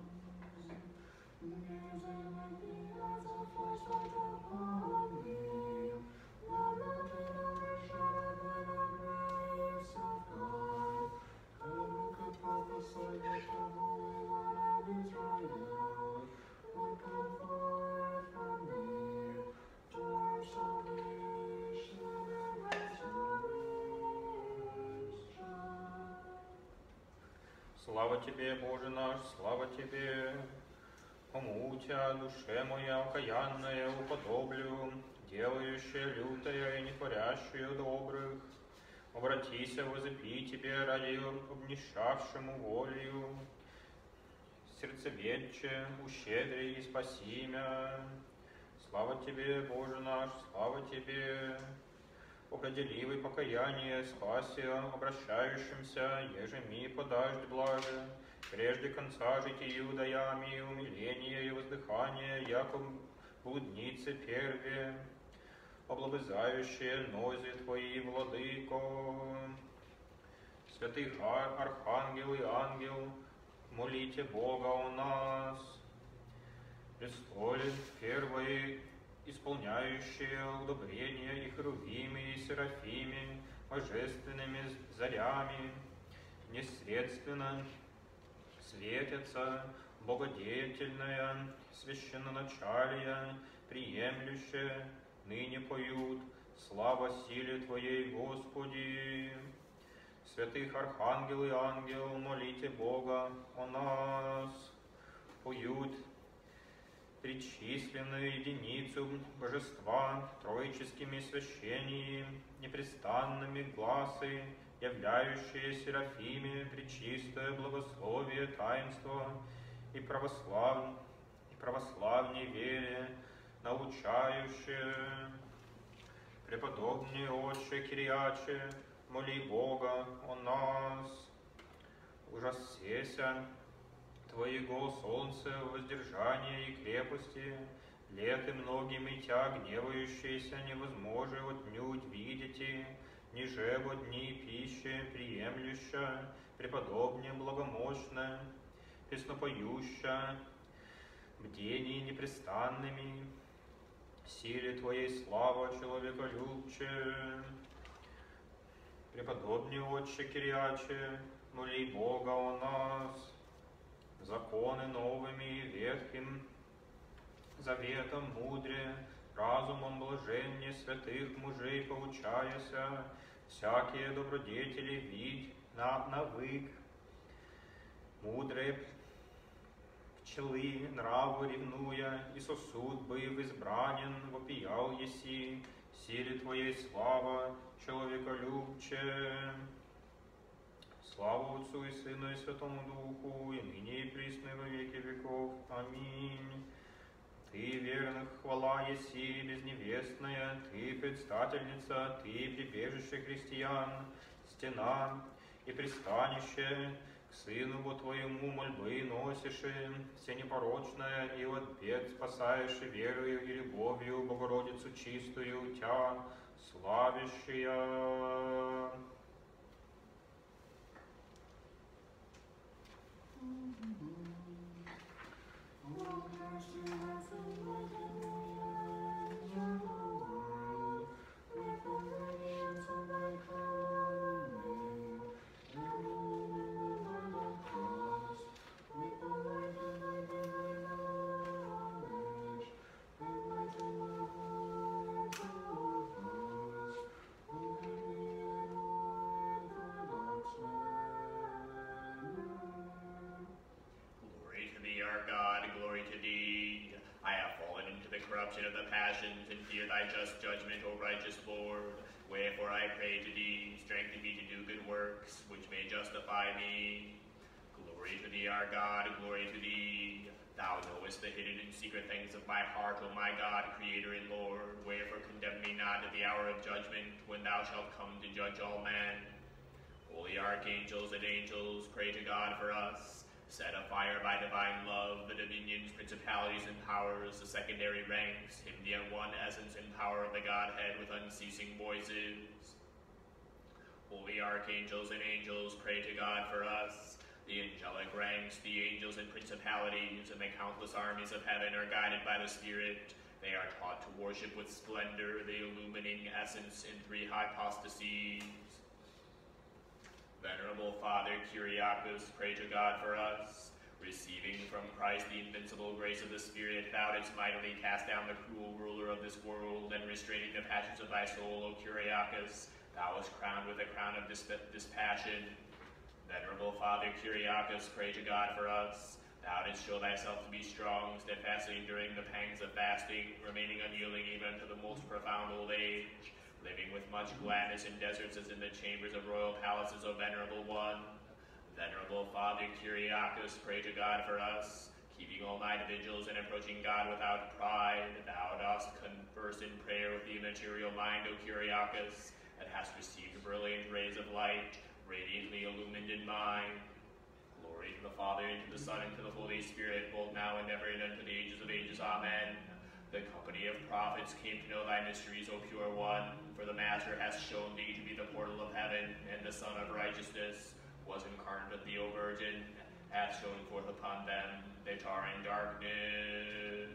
Слава Тебе, Боже наш, слава Тебе! Помутя, душе моя окаянная, уподоблю, делающая лютая и не творящая добрых. Обратися, возопи Тебе ради обнищавшему волею. Сердцеведче, ущедри и спаси мя. Слава Тебе, Боже наш, слава Тебе! Определивый покаяние, спася, обращающимся, ежеми подаждь блаже, прежде конца житию даями, умиление и воздыхание, яко блудницы перве, облобызающие нози Твои, Владыко. Святых архангел и ангел, молите Бога о нас. Престоле первые, исполняющие удобрения и херувими, и серафими, божественными зарями, несредственно светятся, богодеятельная, священноначалие, приемлющее, ныне поют, слава силе Твоей, Господи. Святых архангел и ангел, молите Бога о нас. Поют причисленную единицу божества троическими священиями, непрестанными гласы, являющие серафиме пречистое благословие таинства и православ... и православней вере, научающее. Преподобный Отче Кириаче, моли Бога о нас. Ужасеся Твоего солнце воздержания и крепости, леты многими тя гневающиеся невозможно отнюдь видите, ниже во дни пищи приемлюща, преподобнее благомощная, песнопоюща, бдений непрестанными, силе Твоей слава человеколюбче. Преподобный Отче Кириаче, моли Бога о нас. Законы новыми и ветхим заветом мудре, разумом блаженне святых мужей поучаяся, всякие добродетели видь на навык. Мудрые пчелы нравы ревнуя, и сосуд быв избранен, вопиял еси, силе Твоей слава, человеколюбче. Слава Отцу и Сыну и Святому Духу, и ныне и присно и во веки веков. Аминь. Ты верных хвала еси безневестная, ты предстательница, ты прибежище христиан, стена и пристанище, к Сыну во Твоему мольбы носишь, все непорочная, и от бед спасаешь верою и любовью Богородицу чистую, Тя славящая. Corruption of the passions, and fear thy just judgment, O righteous Lord. Wherefore I pray to thee, strengthen me to do good works, which may justify me. Glory to thee, our God, glory to thee. Thou knowest the hidden and secret things of my heart, O my God, Creator and Lord. Wherefore condemn me not at the hour of judgment, when thou shalt come to judge all men. Holy archangels and angels, pray to God for us. Set afire by divine love, the dominions, principalities, and powers, the secondary ranks, him the one essence and power of the Godhead with unceasing voices. Holy archangels and angels, pray to God for us. The angelic ranks, the angels and principalities, and the countless armies of heaven are guided by the Spirit. They are taught to worship with splendor the illumining essence in three hypostases. Venerable Father Kyriakos, pray to God for us. Receiving from Christ the invincible grace of the Spirit, thou didst mightily cast down the cruel ruler of this world, and restraining the passions of thy soul, O Kyriakos, thou wast crowned with a crown of dis dispassion. Venerable Father Kyriakos, pray to God for us. Thou didst show thyself to be strong, steadfastly enduring the pangs of fasting, remaining unyielding even to the most profound old age, living with much gladness in deserts as in the chambers of royal palaces, O Venerable One. Venerable Father Kyriakos, pray to God for us. Keeping all night vigils and approaching God without pride, thou dost converse in prayer with the immaterial mind, O Kyriakos, and hast received brilliant rays of light, radiantly illumined in mind. Glory to the Father, and to the Son, and to the Holy Spirit, both now and ever, and unto the ages of ages. Amen. The company of prophets came to know thy mysteries, O pure one, for the Master hath shown thee to be the portal of heaven, and the Son of righteousness, was incarnate of thee, O Virgin, hath shone forth upon them that are in darkness.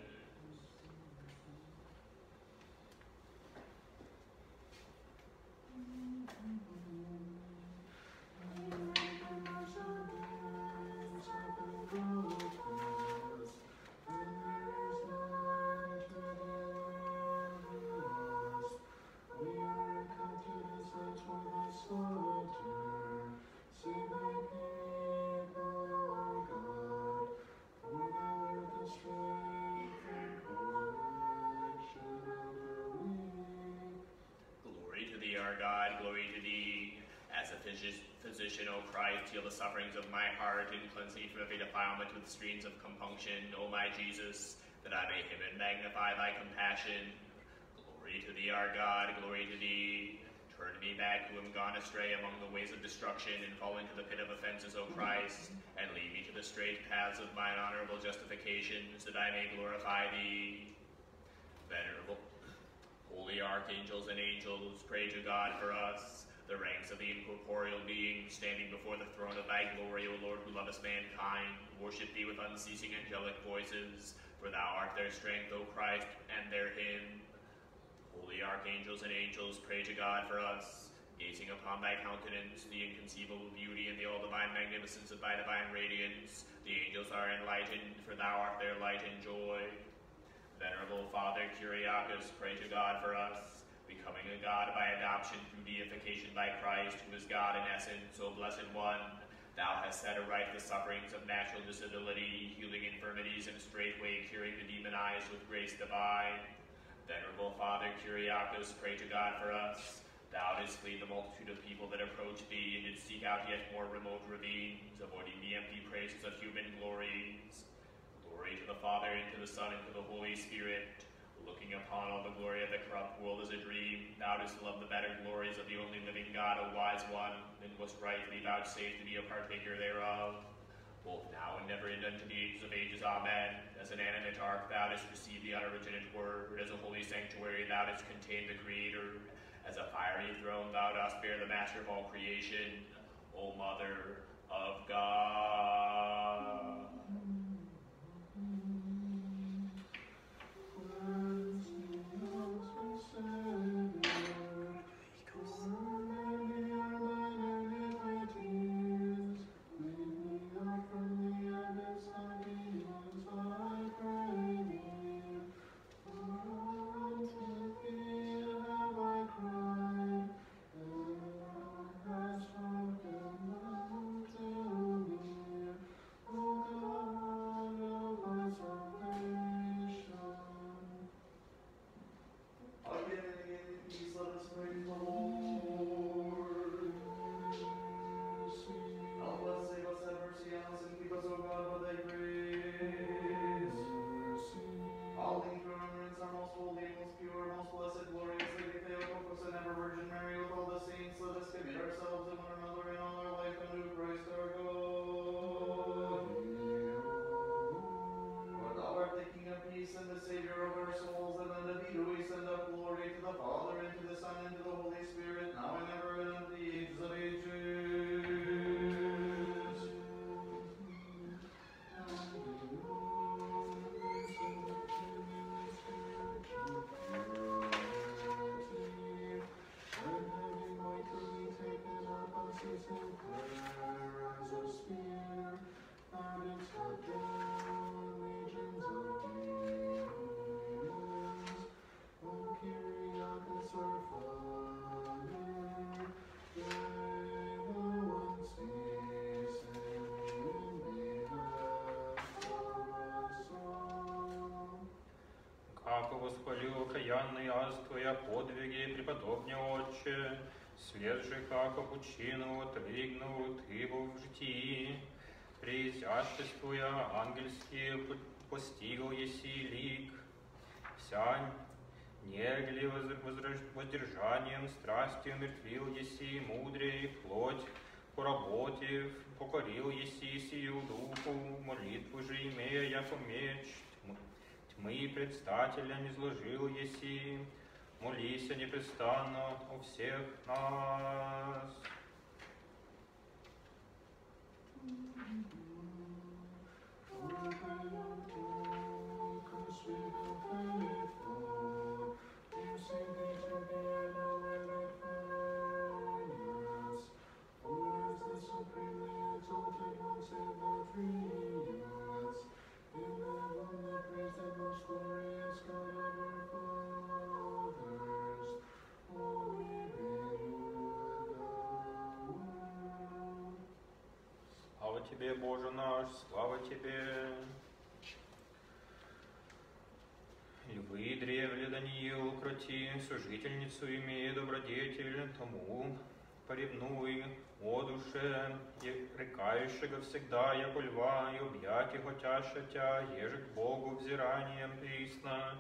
Physician, O Christ, heal the sufferings of my heart, and cleanse me from every defilement with streams of compunction, O my Jesus, that I may him and magnify thy compassion. Glory to thee, our God, glory to thee. Turn me back who am gone astray among the ways of destruction, and fall into the pit of offenses, O Christ, and lead me to the straight paths of mine honorable justifications, that I may glorify thee. Venerable, holy archangels and angels, pray to God for us. The ranks of the incorporeal beings, standing before the throne of thy glory, O Lord, who lovest mankind, worship thee with unceasing angelic voices, for thou art their strength, O Christ, and their hymn. Holy archangels and angels, pray to God for us. Gazing upon thy countenance, the inconceivable beauty and the all-divine magnificence of thy divine radiance, the angels are enlightened, for thou art their light and joy. Venerable Father Kyriakos, pray to God for us. Becoming a God by adoption through deification by Christ, who is God in essence, O Blessed One, thou hast set aright the sufferings of natural disability, healing infirmities, and straightway curing the demonized with grace divine. Venerable Father Kyriakos, pray to God for us. Thou didst lead the multitude of people that approached thee, and didst seek out yet more remote ravines, avoiding the empty praises of human glories. Glory to the Father, and to the Son, and to the Holy Spirit. Looking upon all the glory of the corrupt world as a dream, thou didst love the better glories of the only living God, O wise one, and wast rightly vouchsafed to be a partaker thereof. Both now and never and unto the ages of ages, Amen. As an animate ark, thou didst receive the unoriginate word. As a holy sanctuary, thou didst contain the Creator. As a fiery throne, thou dost bear the Master of all creation, O Mother of God. Како воспалил окаянный аз Твоя подвиги, преподобне Отче, свет же, како пучину отрыгнул Ты был в житии, при изяществуя ангельские постигл еси лик, вся негли воздержанием страсти умертвил еси мудрей плоть, поработив, покорил еси сию духу, молитву же имея, яко меч, тьмы предстателям изложил еси, молися непрестанно у всех нас. Слава Тебе, Боже наш, слава Тебе. Львы древле Даниил укроти, сужительницу имея добродетель, тому поревнуй, о душе, рекающего всегда, яко льва, и объятий хотяща тя, еже к Богу взиранием присно,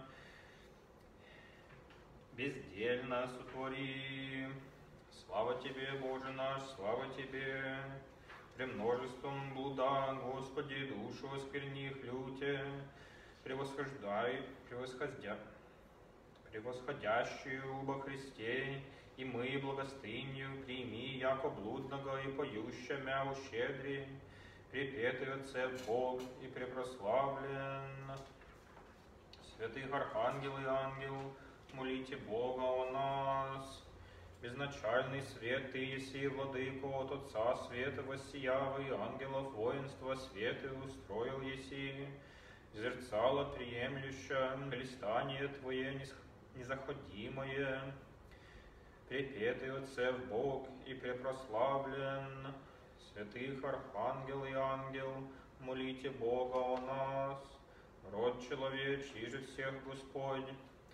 бездельно сотвори. Слава Тебе, Боже наш, слава Тебе. Премножеством блуда, Господи, душу оскверних люте, превосхождай, превосходя, превосходящую во Христе, и мы благостынью прими, яко блудного и поющая ущедри, припетый Отце Бог и препрославлен. Святых архангел и ангел, молите Бога о нас. Безначальный свет Ты еси, владыко, от Отца света воссиявый, ангелов воинства светы устроил еси, зерцало приемлющее, блистание Твое незаходимое, припетый Отце Бог и препрославлен. Святых архангел и ангел, молите Бога о нас. Род человечий же всех Господь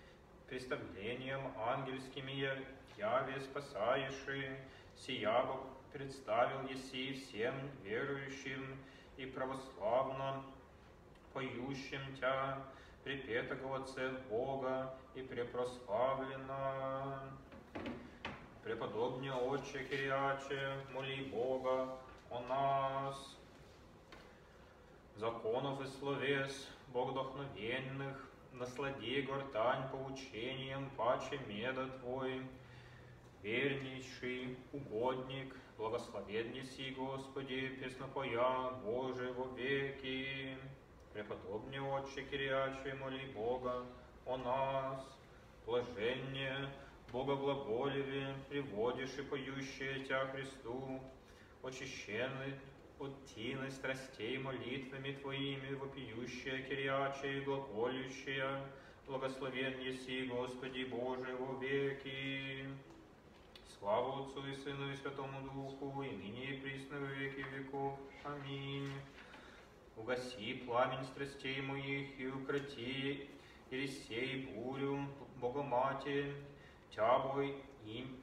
представлением ангельскими я- яве спасаеши, сия Бог представил еси всем верующим и православно поющим Тя, припетого Отце Бога и препрославлено. Преподобне Отче Кириаче, моли Бога о нас. Законов и словес богодохновенных, наслади гортань поучением паче меда Твой, вернейший угодник, благословен еси, Господи, песнопоя Боже во веки. Преподобне Отче Кириаче, моли Бога о нас. Блаженне, Богоглаголеве, приводишь и поющие Тя Христу, очищенный от тины страстей молитвами Твоими, вопиющая Кириаче и глаголющая, благословен еси, Господи Боже, во веки. Слава Отцу и Сыну и Святому Духу, и ныне и присно во веки веков. Аминь. Угаси пламень страстей моих и укроти, и рассей бурю, Богоматерь, Тябой им,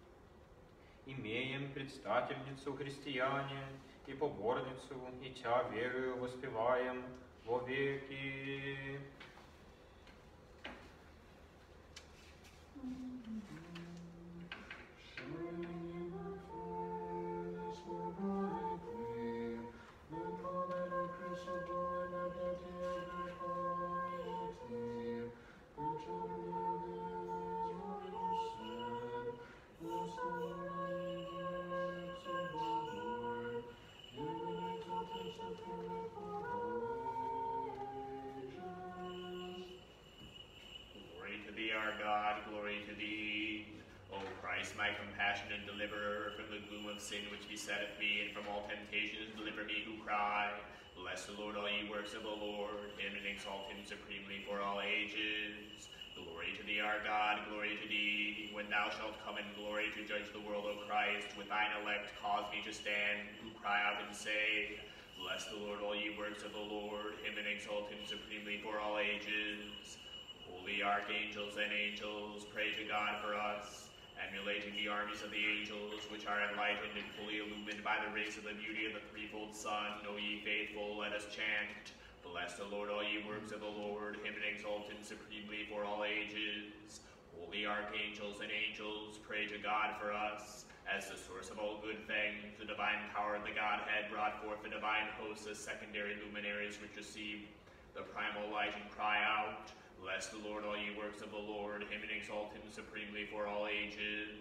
имеем предстательницу христиане, и поборницу, и Тя верою воспеваем во веки. Glory to thee, our God, glory to thee. O Christ, my compassionate deliverer, from the gloom of sin which besetteth me, and from all temptations deliver me who cry. Bless the Lord, all ye works of the Lord, him and exalt him supremely for all ages. Glory to thee, our God, glory to thee. When thou shalt come in glory to judge the world, O Christ, with thine elect cause me to stand, who cry out and say, Bless the Lord, all ye works of the Lord, him and exalt him supremely for all ages. Holy archangels and angels, pray to God for us, emulating the armies of the angels, which are enlightened and fully illumined by the rays of the beauty of the threefold Sun. O ye faithful, let us chant. Bless the Lord, all ye works of the Lord, him and exalt him supremely for all ages. Holy archangels and angels, pray to God for us. As the source of all good things, the divine power of the Godhead brought forth the divine hosts as secondary luminaries which receive the primal light and cry out, Bless the Lord, all ye works of the Lord, him and exalt him supremely for all ages.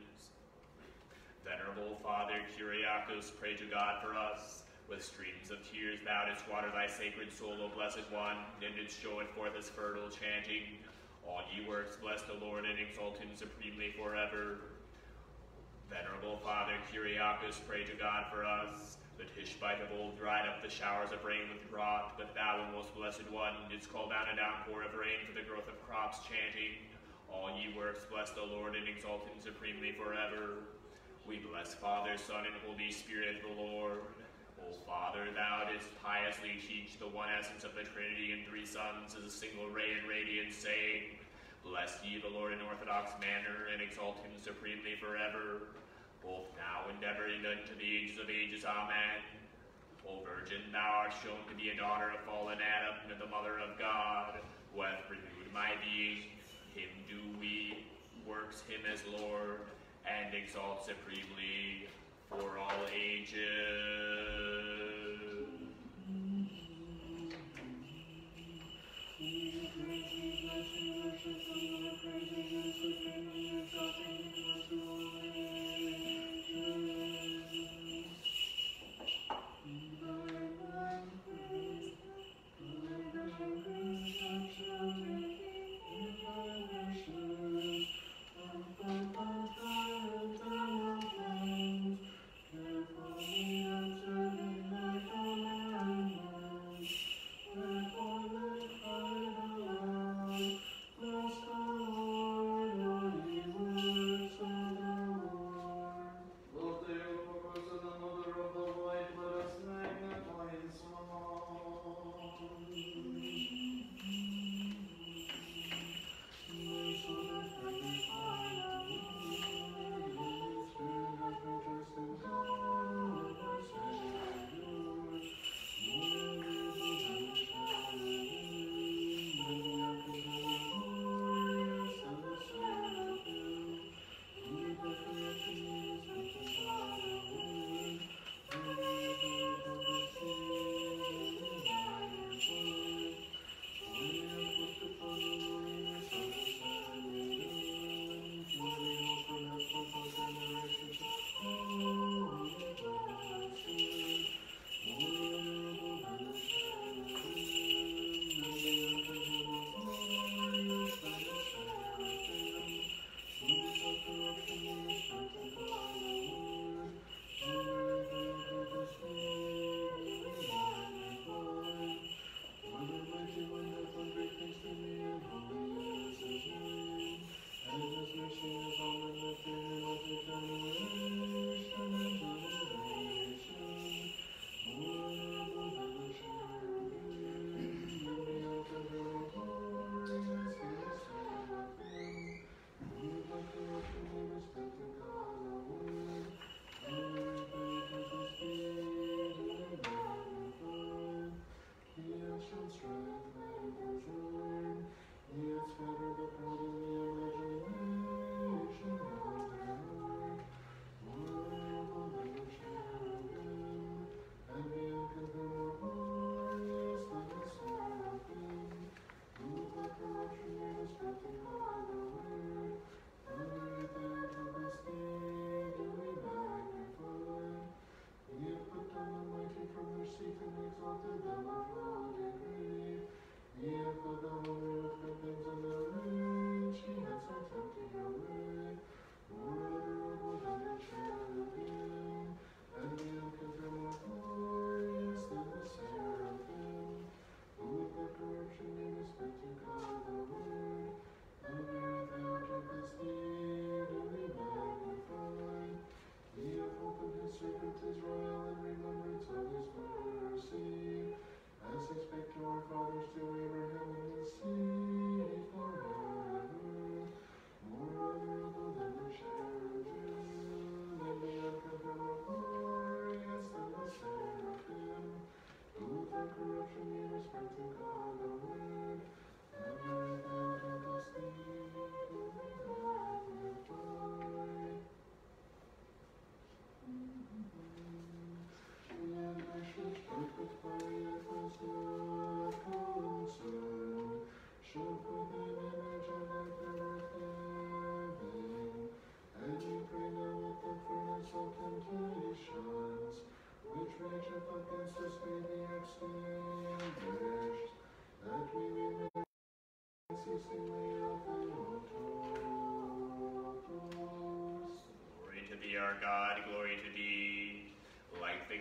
Venerable Father Kyriakos, pray to God for us. With streams of tears thou didst water thy sacred soul, O Blessed One, and didst show it forth as fertile, chanting, All ye works, bless the Lord, and exalt him supremely forever. Venerable Father Kyriakos, pray to God for us. The Tishbite of old dried up the showers of rain with drought, but thou, O most blessed One, didst call down a downpour of rain for the growth of crops, chanting, All ye works, bless the Lord, and exalt him supremely forever. We bless Father, Son, and Holy Spirit, the Lord. O Father, thou didst piously teach the one essence of the Trinity in three sons as a single ray and radiance, saying, Bless ye the Lord in orthodox manner, and exalt him supremely forever, both now and ever and unto the ages of ages. Amen. O Virgin, thou art shown to be a daughter of fallen Adam, and the mother of God, who hath renewed my being. Him do we, works him as Lord, and exalt supremely for all ages. Bless the Lord, all ye works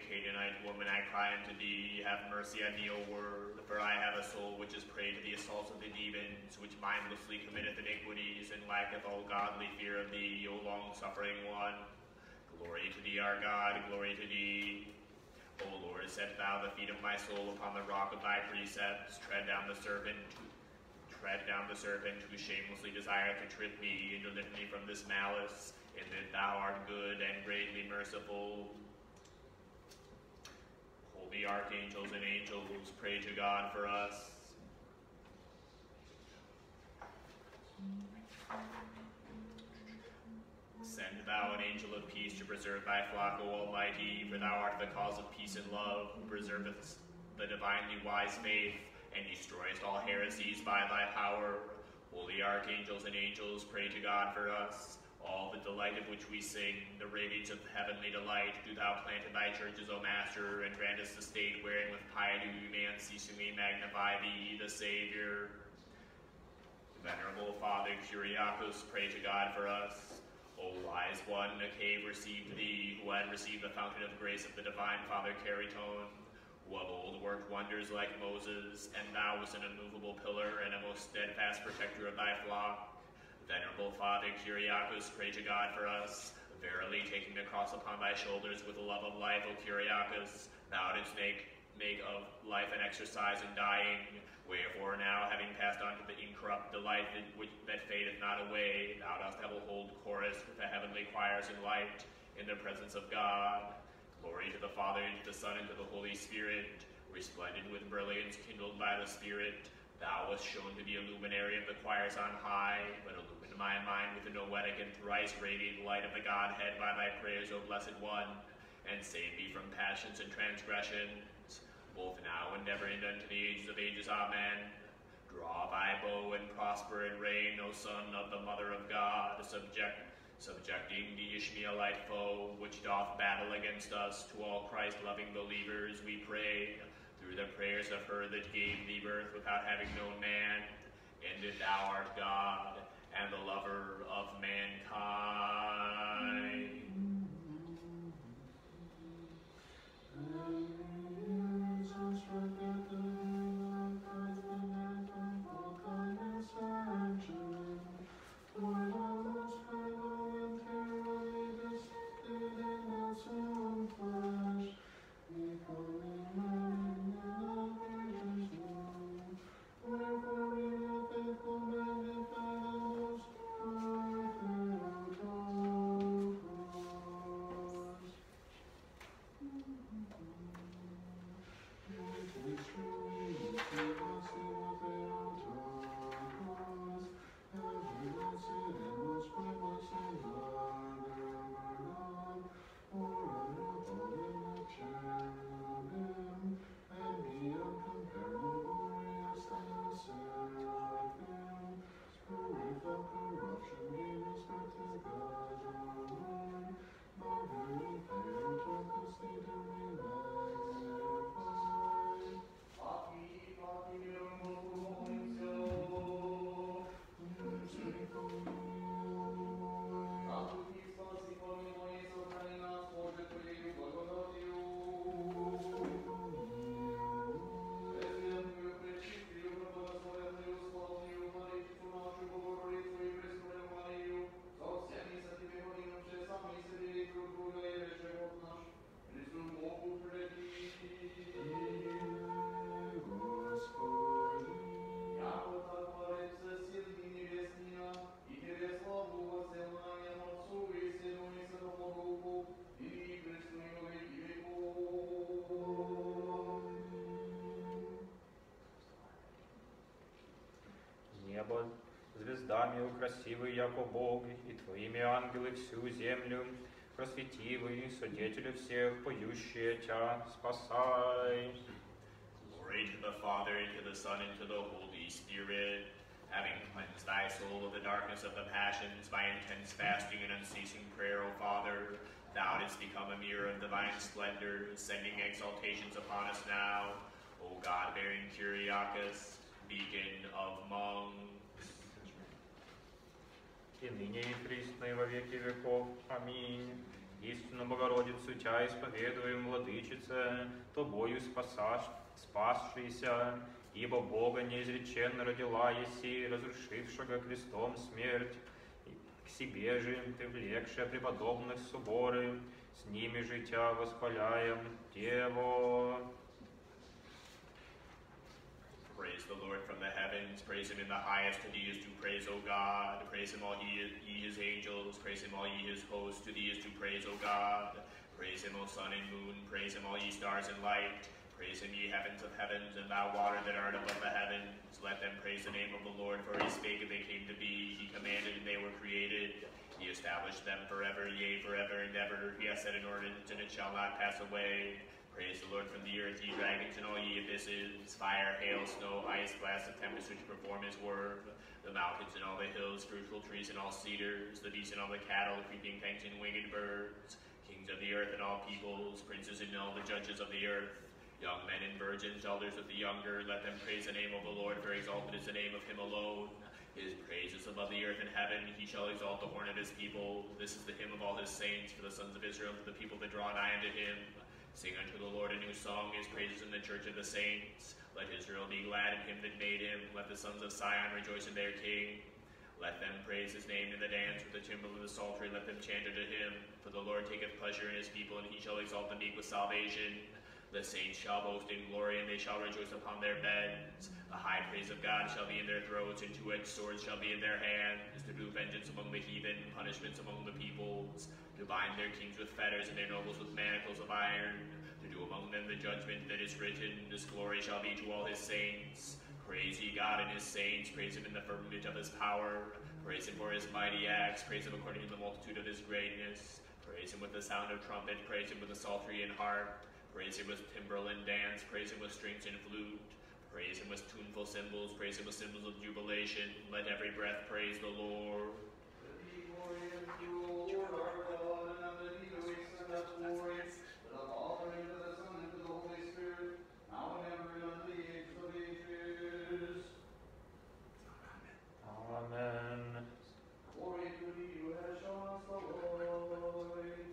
Canaanite woman, I cry unto thee, have mercy on me, O Word, for I have a soul which is prey to the assaults of the demons, which mindlessly committeth iniquities, and lacketh all godly fear of thee, O long-suffering one. Glory to thee, our God, glory to thee. O Lord, set thou the feet of my soul upon the rock of thy precepts, tread down the serpent, tread down the serpent who shamelessly desireth to trip me, and deliver me from this malice, in that thou art good and greatly merciful. Holy archangels and angels, pray to God for us. Send thou an angel of peace to preserve thy flock, O Almighty, for thou art the cause of peace and love, who preservest the divinely wise faith, and destroyest all heresies by thy power. Holy archangels and angels, pray to God for us. All the delight of which we sing, the radiance of heavenly delight, do thou plant in thy churches, O Master, and grant us the state wherein with piety we may unceasingly magnify thee, the Savior. Venerable Father Kyriakos, pray to God for us. O wise one, a cave received thee, who had received the fountain of grace of the divine Father Cariton, who of old worked wonders like Moses, and thou was an immovable pillar and a most steadfast protector of thy flock. Venerable Father Kyriakos, pray to God for us. Verily, taking the cross upon thy shoulders with the love of life, O Kyriakos, thou didst make, make of life an exercise in dying. Wherefore now, having passed on to the incorrupt delight that, which, that fadeth not away, thou dost ever hold chorus with the heavenly choirs in light, in the presence of God. Glory to the Father, and to the Son, and to the Holy Spirit, resplendent with brilliance kindled by the Spirit. Thou wast shown to be a luminary of the choirs on high, but illumine my mind with the noetic and thrice radiant light of the Godhead by thy prayers, O Blessed One, and save me from passions and transgressions, both now and ever and unto the ages of ages. Amen. Draw thy bow and prosper and reign, O Son of the Mother of God, subject, subjecting the Ishmaelite foe, which doth battle against us. To all Christ-loving believers we pray, through the prayers of her that gave thee birth without having known man, and that thou art God, and the lover of mankind. Небо звездами украсивы, яко Бог, и твоими ангелы всю землю просветивы, свидетели всех, поющие Тя, спасай. Glory to the Father, and to the Son, and to the Holy Spirit, having cleansed thy soul of the darkness of the passions by intense fasting and unceasing prayer, O Father, thou didst become a mirror of divine splendor, sending exaltations upon us now, O God-bearing Kyriakos, beacon of monks. И ныне и присно и во веки веков. Аминь. Истинно Богородицу Тя исповедуем, Владычице, Тобою спасаш, спасшийся, ибо Бога неизреченно родила еси, разрушившего крестом смерть. К себе же Ты влекшая преподобных соборы, с ними же Тя восхваляем, Дево. Praise the Lord from the heavens, praise him in the highest, to thee is to praise, O God. Praise him all ye, ye his angels, praise him all ye his hosts, to thee is to praise, O God. Praise him, O sun and moon, praise him all ye stars and light. Praise him, ye heavens of heavens, and thou water that art above the heavens. Let them praise the name of the Lord, for he spake and they came to be. He commanded and they were created. He established them forever, yea, forever and ever. He has set an ordinance, and it shall not pass away. Praise the Lord from the earth, ye dragons, and all ye abysses, fire, hail, snow, ice, blasts of tempest which perform his word, the mountains and all the hills, fruitful trees and all cedars, the beasts and all the cattle, creeping things and winged birds, kings of the earth and all peoples, princes and all the judges of the earth, young men and virgins, elders of the younger, let them praise the name of the Lord, for exalted is the name of him alone. His praise is above the earth and heaven. He shall exalt the horn of his people. This is the hymn of all his saints, for the sons of Israel, for the people that draw nigh unto him. Sing unto the Lord a new song, his praises in the church of the saints. Let Israel be glad in him that made him. Let the sons of Sion rejoice in their king. Let them praise his name in the dance with the timbrel of the psaltery. Let them chant unto him. For the Lord taketh pleasure in his people, and he shall exalt the meek with salvation. The saints shall boast in glory, and they shall rejoice upon their beds. The high praise of God shall be in their throats, and two-edged swords shall be in their hands, to do vengeance among the heathen, punishments among the peoples, to bind their kings with fetters and their nobles with manacles of iron, to do among them the judgment that is written. This glory shall be to all his saints. Praise ye God and his saints, praise him in the firmament of his power, praise him for his mighty acts, praise him according to the multitude of his greatness, praise him with the sound of trumpet, praise him with the psaltery and harp, praise him with timbrel and dance, praise him with strings and flute, praise him with tuneful cymbals, praise him with cymbals of jubilation. Let every breath praise the Lord. Amen. Glory to thee, who has shown us the light.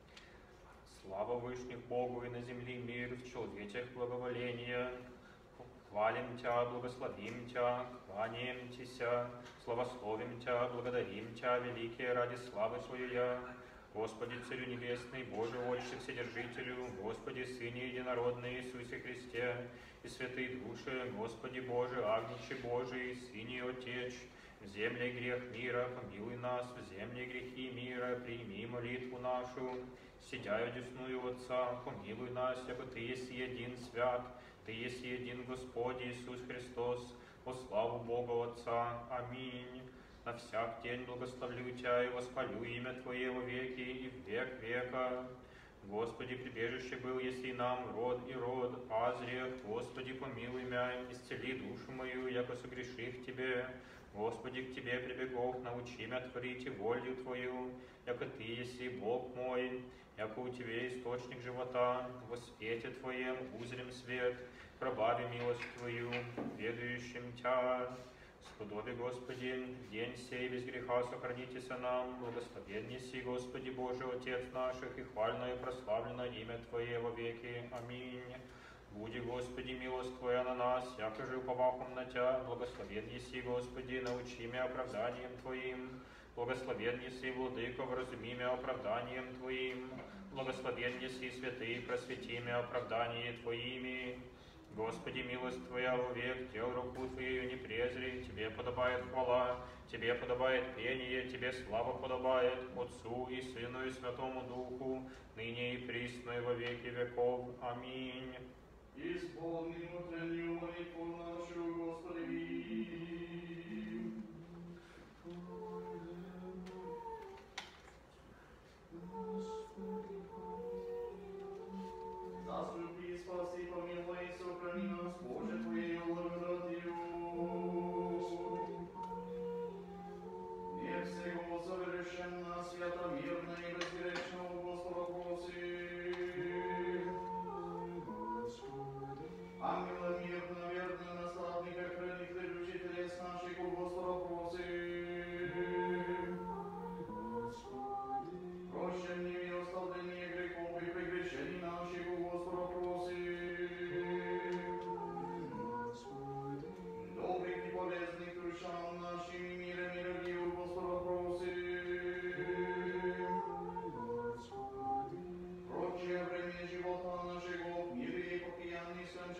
Слава Вышних Богу и на земле мир, в человечах благоволение. Хвалим Тя, благословим Тя, кланяем Тися, славословим Тя, благодарим Тя, великие ради славы Твоя. Господи, Царю Небесный, Боже, Отче, Вседержителю, Господи, Сыне Единородный, Иисусе Христе, и святые души, Господи Боже, Агнче Божий, Сыне Отеч, в земле грех мира, помилуй нас, в земле грехи мира, прими молитву нашу, сидя одесную Отца, помилуй нас, яко Ты есть един свят, Ты есть един Господь Иисус Христос, во славу Бога Отца. Аминь. На всяк день благословлю Тя и восхвалю имя Твое во веки и в век века. Господи, прибежище был, если нам род и род, азрия, Господи, помилуй мя, исцели душу мою, яко согреших Тебе. Господи, к Тебе прибегов, научи мя творить и волю Твою, яко Ты еси Бог мой, яко у Тебе источник живота, во свете Твоем узрим свет, пробави милость Твою, ведающим Тя. Сподоби, Господи, день сей без греха сохранитеся нам, благословен неси, Господи Боже, Отец наших, и хвальное и прославлено имя Твое во веки. Аминь. Буди, Господи, милость Твоя на нас, яко же уповахом на Тя, благословен еси, Господи, научи меня оправданием Твоим. Благословен еси, Владыко, вразуми меня оправданием Твоим. Благословен еси, святый, просвети меня оправдание Твоими. Господи, милость Твоя вовек, дел руку Твоею не презри, Тебе подобает хвала, Тебе подобает пение, Тебе слава подобает, Отцу и Сыну и Святому Духу, ныне и присно и во веки веков. Аминь. Исполни внутреннюю молитву нашу, Господи. Заступи, спаси, помилуй, сохрани нас, Боже, Твоею благодатью. Мир всего совершенно, свято, мирно и безгрешно у Господа проси. Ангелы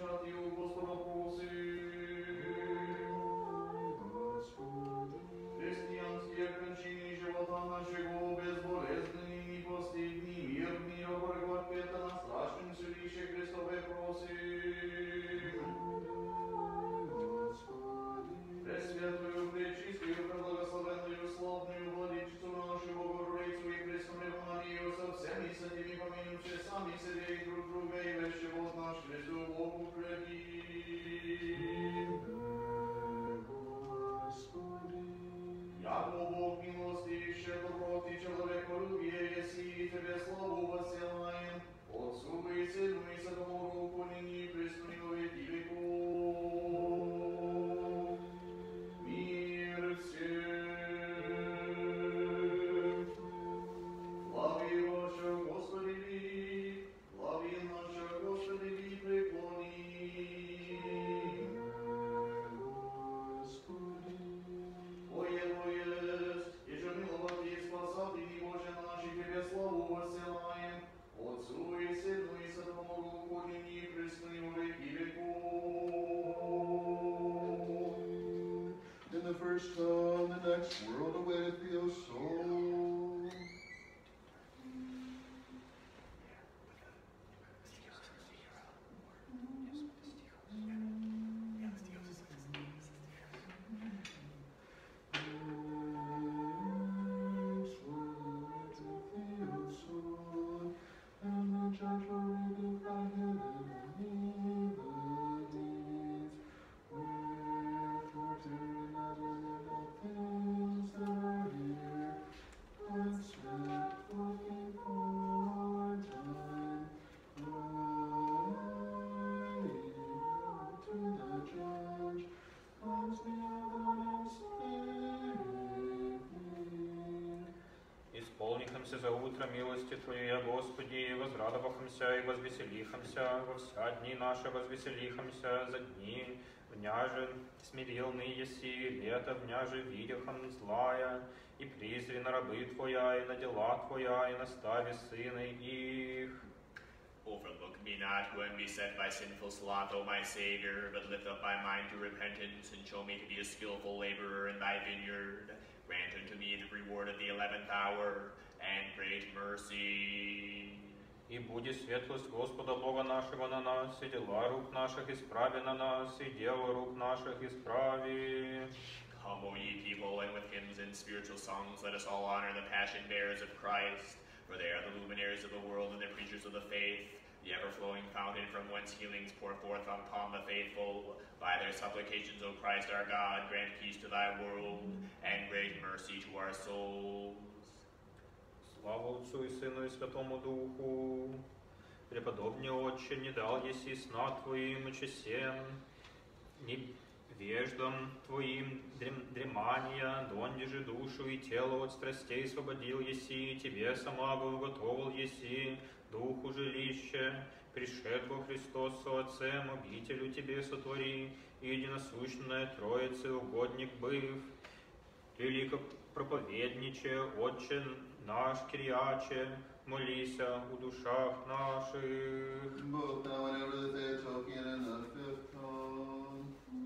братью Господа просим. Христианские кончины живота нашего безболезненный, непостигний, мир мира, борьба ответа на страшном судище Христове просим. Пресвятую, пречистую, преблагословенную, славную владычицу нашу Богородицу и Пресную Марию со всеми святыми помянувши сами себе и друг друга и весь живот наш Христу Богу предим. Яко Бог милости, щедро доброты, человеколюбие, еси и Тебе славу воссылаем, Отцу и Сыну и Святому Духу, ныне и присно и во веки веков. Мир всем. Слави Боже, Господи, слави наша, Господи, преклони. Твое, Твое есть, и же миловать и спасать, и Боже наш, и Тебе славу воссылаем, Отцу и Сыну и Святому Духу, ныне и присно и во веки веков. In the first time, the next world awaiteth thee, O soul. Исполнихомся за утро милости Твоей, Господи, и возрадовахомся и возвеселихомся, во вся дни наши возвеселихомся, за дни вняже смирилный еси, лето вняже видяхом злая, и призри на рабы Твоя, и на дела Твоя, и настави сыны их. Overlook me not when beset by sinful sloth, O my Savior, but lift up my mind to repentance, and show me to be a skillful laborer in Thy vineyard. Grant unto me the reward of the eleventh hour, and great mercy. И буди светлость Господа Бога нашего на нас, и дела рук наших исправи на нас, и дело рук наших исправи. Come, O ye people, and with hymns and spiritual songs, let us all honor the passion bearers of Christ, for they are the luminaries of the world and the preachers of the faith, the ever-flowing fountain from whence healings pour forth upon the faithful. By their supplications, O Christ our God, grant peace to Thy world, and great mercy to our souls. Слава Отцу и Сыну и Святому Духу. Преподобный Отче, не дал еси сна Твоим и чесем, невеждам Твоим дрем, дремания, донде же душу и тело от страстей освободил еси, Тебе самого уготовил еси, Духу жилище, пришедшего Христос со Отцем, обителю Тебе сотвори, и единосущная Троице угодник быв, велико проповедниче, Отче наш Кириаче, молися у душах наших. Both now and ever the Theotokian and the fifth tone.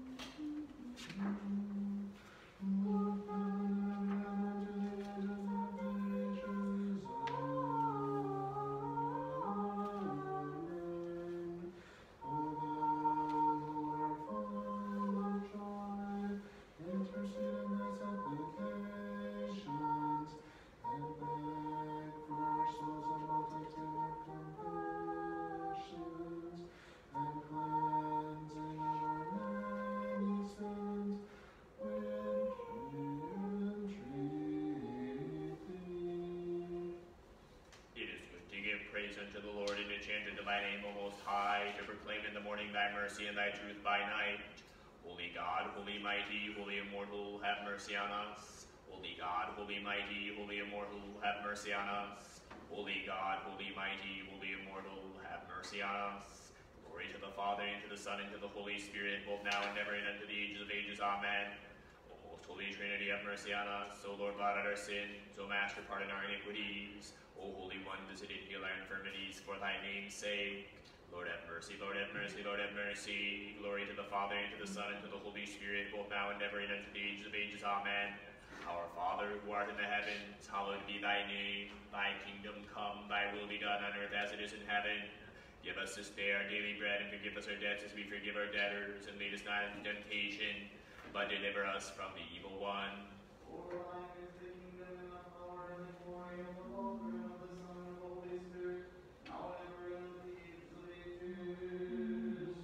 Mercy and Thy truth by night. Holy God, holy mighty, holy immortal, have mercy on us. Holy God, holy mighty, holy immortal, have mercy on us. Holy God, holy mighty, holy immortal, have mercy on us. Glory to the Father, and to the Son, and to the Holy Spirit, both now and ever, and unto the ages of ages. Amen. O most holy Trinity, have mercy on us. O Lord, blot out our sins. O Master, pardon our iniquities. O Holy One, visit and heal our infirmities for Thy name's sake. Lord have mercy, Lord have mercy, Lord have mercy. Glory to the Father, and to the Son, and to the Holy Spirit, both now and ever, and unto the ages of ages. Amen. Our Father, who art in the heavens, hallowed be thy name. Thy kingdom come, thy will be done on earth as it is in heaven. Give us this day our daily bread, and forgive us our debts as we forgive our debtors. And lead us not into temptation, but deliver us from the evil one. For thine is the kingdom, and the power, and the glory of the Father, and of the Son, and of the Holy Spirit, now and ever, and unto the ages of ages.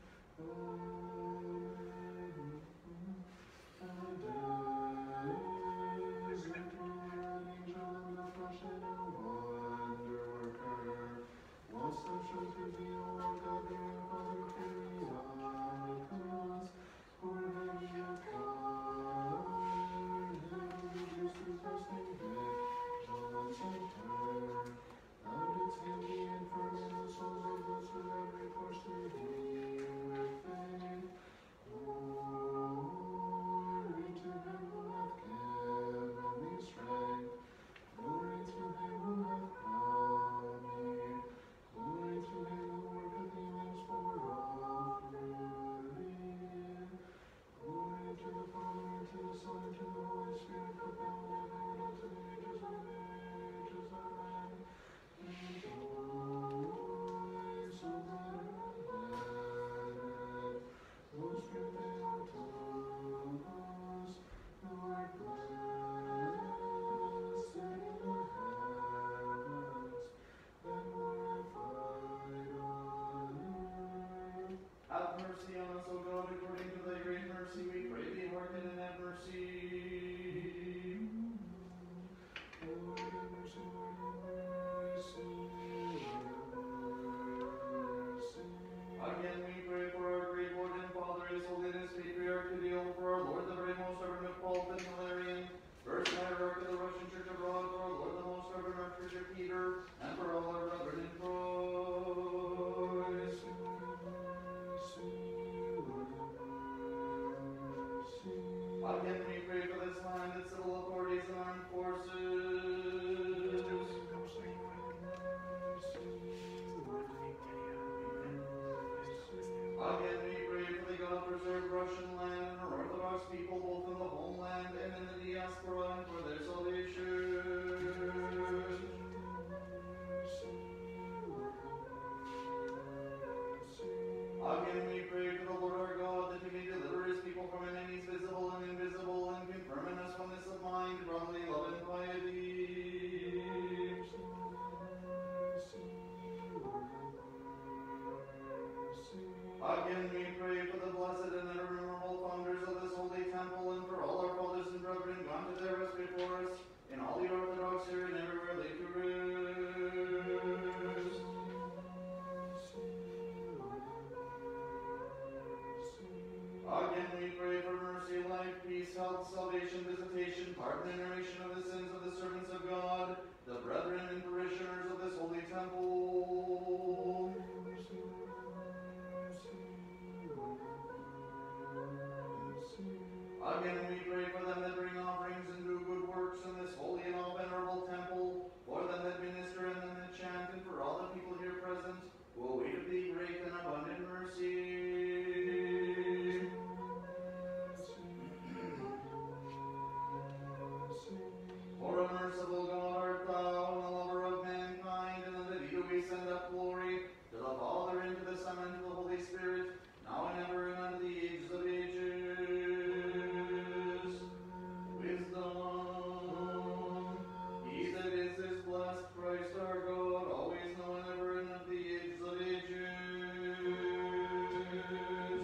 Have mercy on us, O God, according to thy great mercy, we pray thee, hearken and have mercy. Lord have mercy, Lord have mercy, Lord have mercy. Again we pray for our great Lord and Father, His Holiness Patriarch Kirill, for our Lord the Very Most Reverend Paul and Valerian, First Hierarch of the Russian Church abroad, for our Lord the Most Reverend Archbishop Peter, and for all our brethren in Christ. Again we pray for this land, its civil authorities and armed forces. Again we pray for the God-preserved Russian land and our Orthodox people, both in the homeland and in the diaspora, and for their salvation. Again we pray to the Lord our God that He may deliver His people from enemies visible and invisible, and confirm in us oneness of mind, brotherly love, and piety. Again we pray for the blessed and ever memorable founders of this holy temple, and for all our fathers and brethren gone to their rest before us, in all the Orthodox here and everywhere they to rest. Again we pray for mercy, life, peace, health, salvation, visitation, pardon, and remission of the sins of the servants of God, the brethren and parishioners of this holy temple. Again we pray for them that bring offerings and do good works in this holy and all venerable temple, for them that minister and them that chant, and for all the people here present, who await of thee great and abundant mercy. For a merciful God art thou, and the lover of mankind, and unto thee do we send up glory, to the Father, and to the Son, and to the Holy Spirit, now and ever, and unto the ages of ages. Wisdom. He that is this blessed Christ our God, always now and ever, and unto the ages of ages.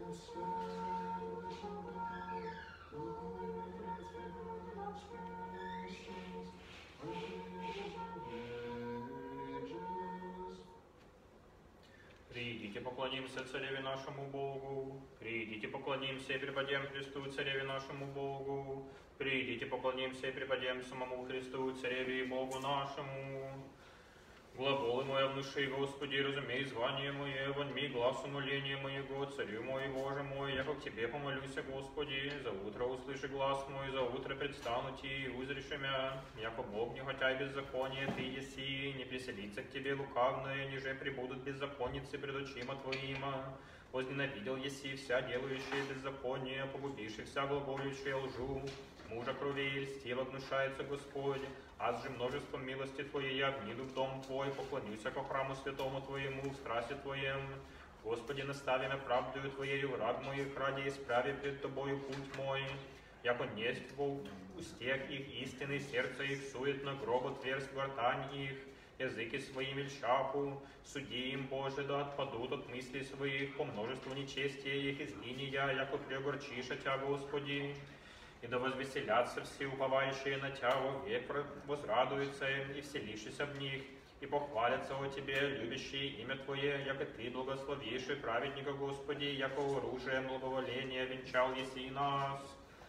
Придите, поклонимся Цареве нашему Богу. Придите, поклонимся и преподем Христу, Цареве нашему Богу. Придите, поклонимся и преподем самому Христу, Цареве и Богу нашему. Глаголы моя внуши, Господи, разумей звание мое, воньми глазу моления моего, царю мой, Боже мой, я как Тебе помолюся, Господи, за утро услыши глаз мой, за утро предстану Ти и узришь мя, яко Бог не хотя беззаконие Ты еси, не приселится к Тебе лукавное, ниже прибудут беззаконницы пред очима Твоима. Возненавидел еси вся делающая беззаконие, погубишь и вся глаголющая лжу. Мужа крови и льстиво гнушается Господь, аз же множеством милости Твоей я вниду в дом Твой, поклонюся ко храму святому Твоему, в страсти Твоем. Господи, настави меня правдою Твоею, враг моих ради, исправи пред Тобою путь мой. Яко несть в устех их истины, сердце их суетно, гроб отверз гортань их, языки своими льщаху, суди им, Боже, да отпадут от мыслей своих, по множеству нечестия их изгини я, яко прегорчиша Тя, Господи. И да возвеселятся все уповающие на Тя, век возрадуются и вселишься в них, и похвалятся о Тебе, любящие имя Твое, яко Ты благословишь и праведника, Господи, яко оружием благоволения венчал еси нас.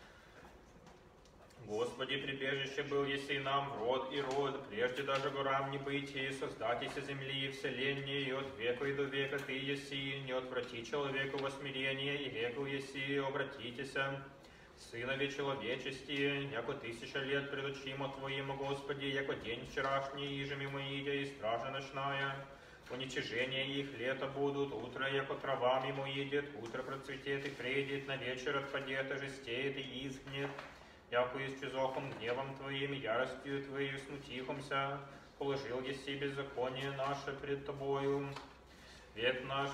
Господи, прибежище был еси нам в род и род, прежде даже горам не бытие, создатися земли и вселенной, и от века и до века Ты еси, не отврати человеку во смирение, и веку еси, обратитеся. Сынове человечести, яко тысяча лет пред очима Твоим, Господи, яко день вчерашний, иже мимо идя и стража ночная. Уничижение их лета будут, утро, яко трава мимо идет, утро процветет и придет, на вечер отпадет, ожестеет и изгнет. Яко исчезохом гневом Твоим, яростью Твоей смутихомся, положил еси беззаконие наше пред Тобою. Век наш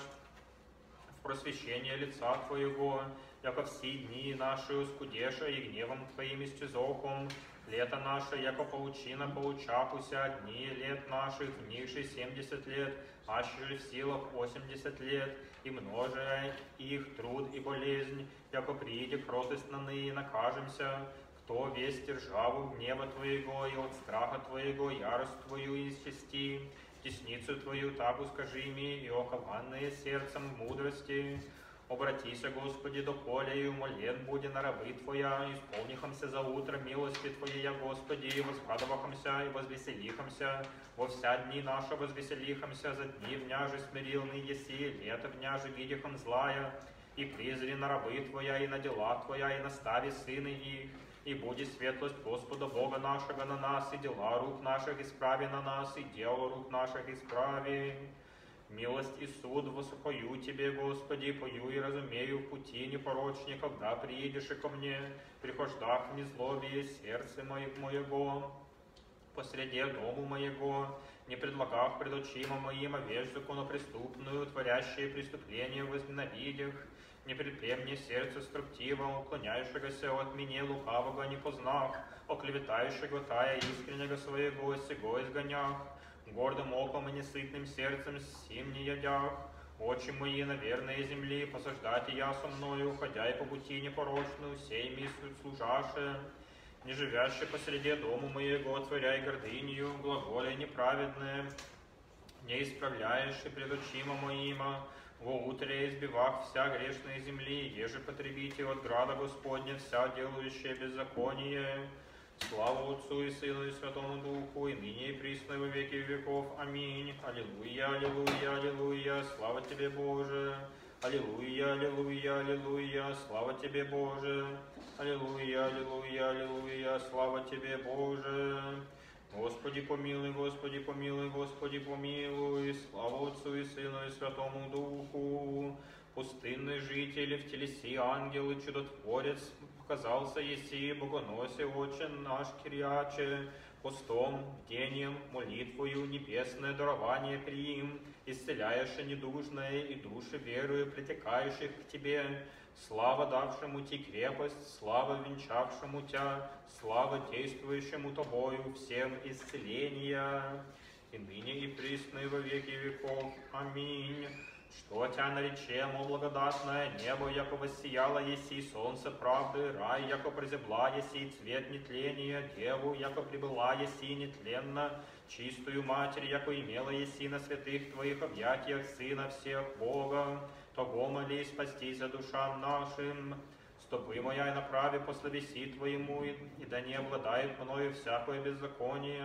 в просвещение лица Твоего, яко все дни наши ускудеша и гневом Твоим исчезохом, лето наше, яко паучина паучахуся, дни лет наших, в них же семьдесят лет, аще же в силах восемьдесят лет, и множая их труд и болезнь, яко прииде кротость на ныне накажемся, кто весь державу гнева Твоего и от страха Твоего ярость Твою исчисти, десницу Твою так ускажи ми, и окованные сердцем в мудрости. Обратися, Господи, до поля, и умолен буди на рабы Твоя, исполнихомся за утро милости Твоей, Господи, и возрадовахомся, и возвеселихомся, во вся дни наши возвеселихомся, за дни вняже смирилный еси, лето вняже видихом злая, и призри на рабы Твоя, и на дела Твоя, и настави сыны их, и буди светлость Господа Бога нашего на нас, и дела рук наших исправи на нас, и дело рук наших исправи. Милость и суд высокою Тебе, Господи, пою и разумею в пути непорочни, когда приедешь и ко мне, прихождах в незлобие сердце моего, посреди дому моего, не предлагах пред очима моим, а вещь законопреступную, творящие преступления возненавидях, не припрем мне сердце строптиво, уклоняющегося от меня лукавого не познав, оклеветающего тая искреннего своего, сего изгонях, гордым оком и несытным сердцем сим не ядях, очи мои на верной земли, посаждайте я со мною, ходя и по пути непорочную, сей ми служаше, не живяще посреди дому моего, творяй гордынью, глаголя неправедное, не исправляешь и пред очима моима, во утре избивах вся грешная земли, еже потребите от града Господня вся делающая беззаконие. Слава Отцу и Сыну и Святому Духу, и ныне и присно во веки веков. Аминь. Аллилуйя, аллилуйя, аллилуйя, слава Тебе, Боже. Аллилуйя, аллилуйя, аллилуйя, слава Тебе, Боже. Аллилуйя, аллилуйя, аллилуйя, слава Тебе, Боже. Господи помилуй, Господи помилуй, Господи помилуй, слава Отцу и Сыну и Святому Духу. Пустынный житель в телеси ангел и чудотворец показался еси, богоносе Отче наш Кирьяче, постом, бдением, молитвою, небесное дарование приим, исцеляешь недужное и души верою притекающих к Тебе, слава давшему Ти крепость, слава венчавшему Тя, слава действующему Тобою всем исцеления, и ныне и присно и во веки веков. Аминь. Что Тя наречем, о благодатное небо, яко воссияло еси солнце правды, рай, яко прозябла еси цвет нетления, деву, яко прибыла еси нетленно, чистую Матерь, яко имела еси на святых Твоих объятиях Сына всех Бога, того молись спасти за душам нашим. Стопы моя и направи по словеси Твоему, и, и да не обладает мною всякое беззаконие,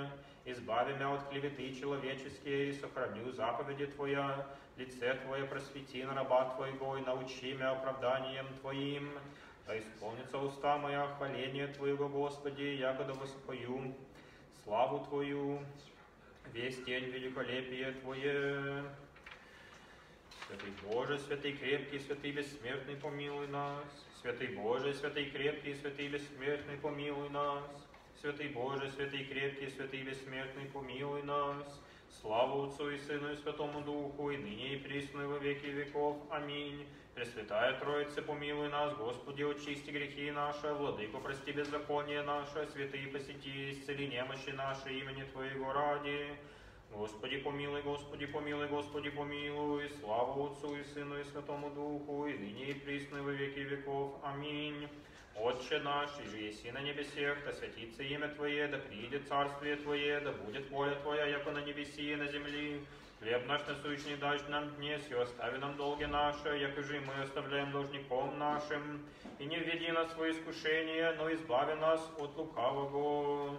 Избави меня от клеветы человеческие, и сохраню заповеди Твоя. Лице Твое просвети на раба Твоего, и научи меня оправданием Твоим. Да исполнится уста моя хваление Твоего, Господи, ягода воспою славу Твою, весь день великолепие Твое. Святый Боже, святый крепкий, святый бессмертный, помилуй нас. Святый Боже, святый крепкий, святый бессмертный, помилуй нас. Святый Боже, святый крепкий, святый бессмертный, помилуй нас. Слава Отцу и Сыну и Святому Духу, и ныне и присно и во веки веков. Аминь. Пресвятая Троица, помилуй нас, Господи, очисти грехи наши, Владыко, прости беззаконие наше, святые посети, исцели немощи наши, имени Твоего ради. Господи, помилуй, Господи, помилуй, Господи, помилуй. Слава Отцу и Сыну и Святому Духу, и ныне и присно и во веки веков. Аминь. Отче наш, и же еси на небесех, да святится имя Твое, да придет царствие Твое, да будет воля Твоя, яко на небеси и на земли. Хлеб наш насущный дашь нам днес, и остави нам долги наши, яко же и мы оставляем должником нашим. И не введи нас в свое искушение, но избави нас от лукавого.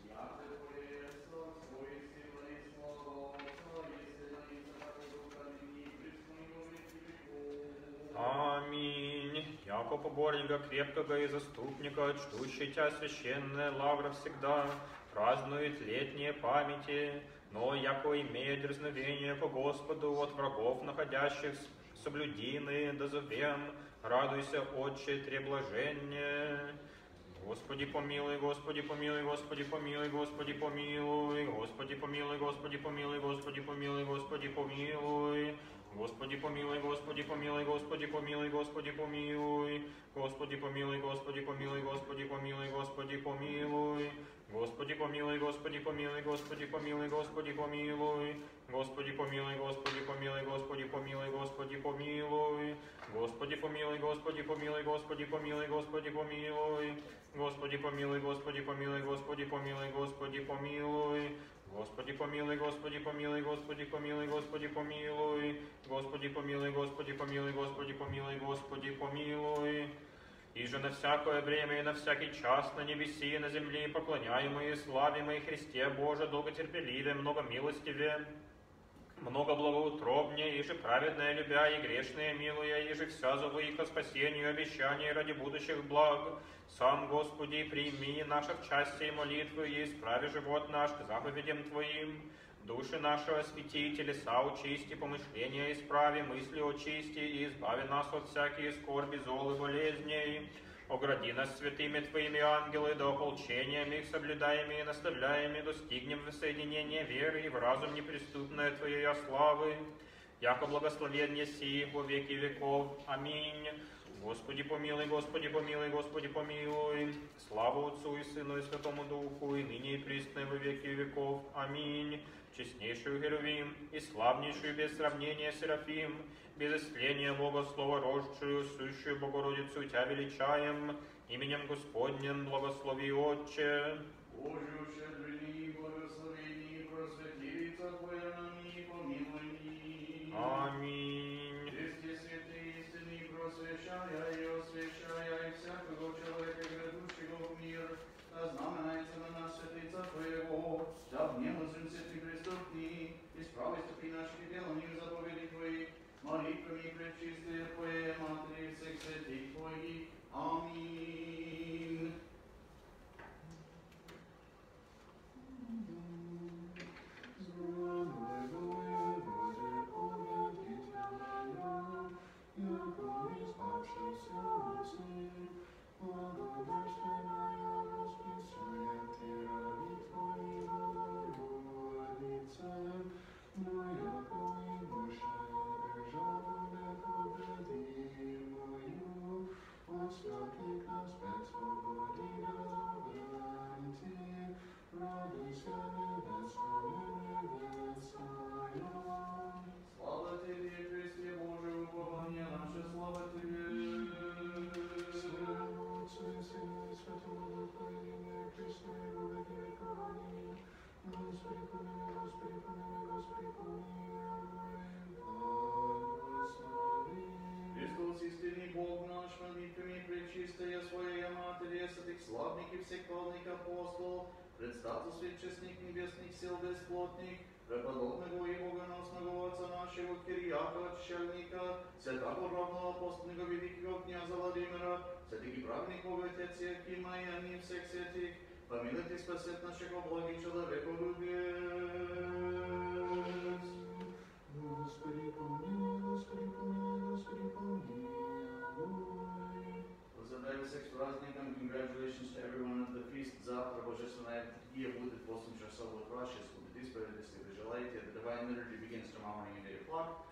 Аминь. Яко поборника крепкого и заступника, чтущий Тя священная лавра всегда, празднует летние памяти, но яко имея дерзновение по Господу от врагов, находящих соблюдины, дозовем, радуйся, Отче, треблажение. Господи помилуй, Господи помилуй, Господи помилуй, Господи помилуй, Господи помилуй, Господи помилуй, Господи помилуй, Господи помилуй. Господи помилуй, Господи помилуй, Господи помилуй, Господи помилуй. Господи помилуй, Господи помилуй, Господи помилуй, Господи помилуй. Господи помилуй, Господи помилуй, Господи помилуй, Господи помилуй. Господи помилуй, Господи помилуй, Господи помилуй, Господи помилуй. Господи помилуй, Господи помилуй, Господи помилуй, Господи помилуй. Господи помилуй, Господи помилуй, Господи помилуй, Господи помилуй. Господи помилуй, Господи помилуй, Господи помилуй, Господи помилуй. Господи помилуй, Господи помилуй, Господи помилуй, Господи помилуй. И же на всякое время и на всякий час на небеси и на земле поклоняемые, славимые Христе Боже, долготерпеливе, многомилостиве, много благоутробнее, и же праведное любя, и грешные милуя, и же вся зовы их о спасению, обещания ради будущих благ. Сам, Господи, прими наших счастье и молитвы, и исправи живот наш к заповедям Твоим. Души наши освети, телеса очисти, помышления исправи, мысли очисти, и избави нас от всякие скорби, зол и болезней. Огради нас святыми Твоими ангелы, да ополчением их соблюдаеми и наставляеми достигнем воссоединения веры и в разум неприступное Твоей славы, яко благословен еси во веки веков. Аминь. Господи помилуй, Господи помилуй, Господи помилуй. Слава Отцу и Сыну и Святому Духу, и ныне и присно и во веки веков. Аминь. Честнейшую Херувим и славнейшую без сравнения Серафим, без исцеления Бога Слова рождшую, сущую Богородицу Тя величаем, именем Господним благослови, Отче. Боже, ущедрени, благословени, просветлица Твоя нами, помилуй ми. Аминь. Везде святые истины, просвещая и освящая, и всякого человека, грядущего в мир, да знаменается на нас святыца Твоего, да внемозрим святый преступни, исправы ступи наших деланий заповеди Твои, молитвами пречистые Твоей Матери всех святых Твоих. Аминь. Слава Тебе, Христе Божий, упование наше, слава Тебе. Слава Отцу и Сыну и Святому Духу, и ныне и присно и во веки веков. Аминь. Господи помилуй, Господи помилуй, Господи помилуй, благослови. Христос, истинный Бог наш, молитвами пречистая Своей Матери, святых славных и всех полных апостолов, Предстатель свет честных небесных сил бесплотных, преподобного и богоносного отца нашего Кириака, чельника, святого равного апостольного великого князя Владимира, святых праведных Бога Отец Якима и они всех святых, помилуйте спасет нашего благих человеколюбец. Господи помилуй, Господи помилуй, Господи помилуй. Поздравляю всех с праздником. Congratulations to everyone at the feast. Завтра божественная литургия будет в восемь часов утра. Сейчас будет исповедь, если вы желаете. The divine liturgy begins tomorrow morning at eight o'clock.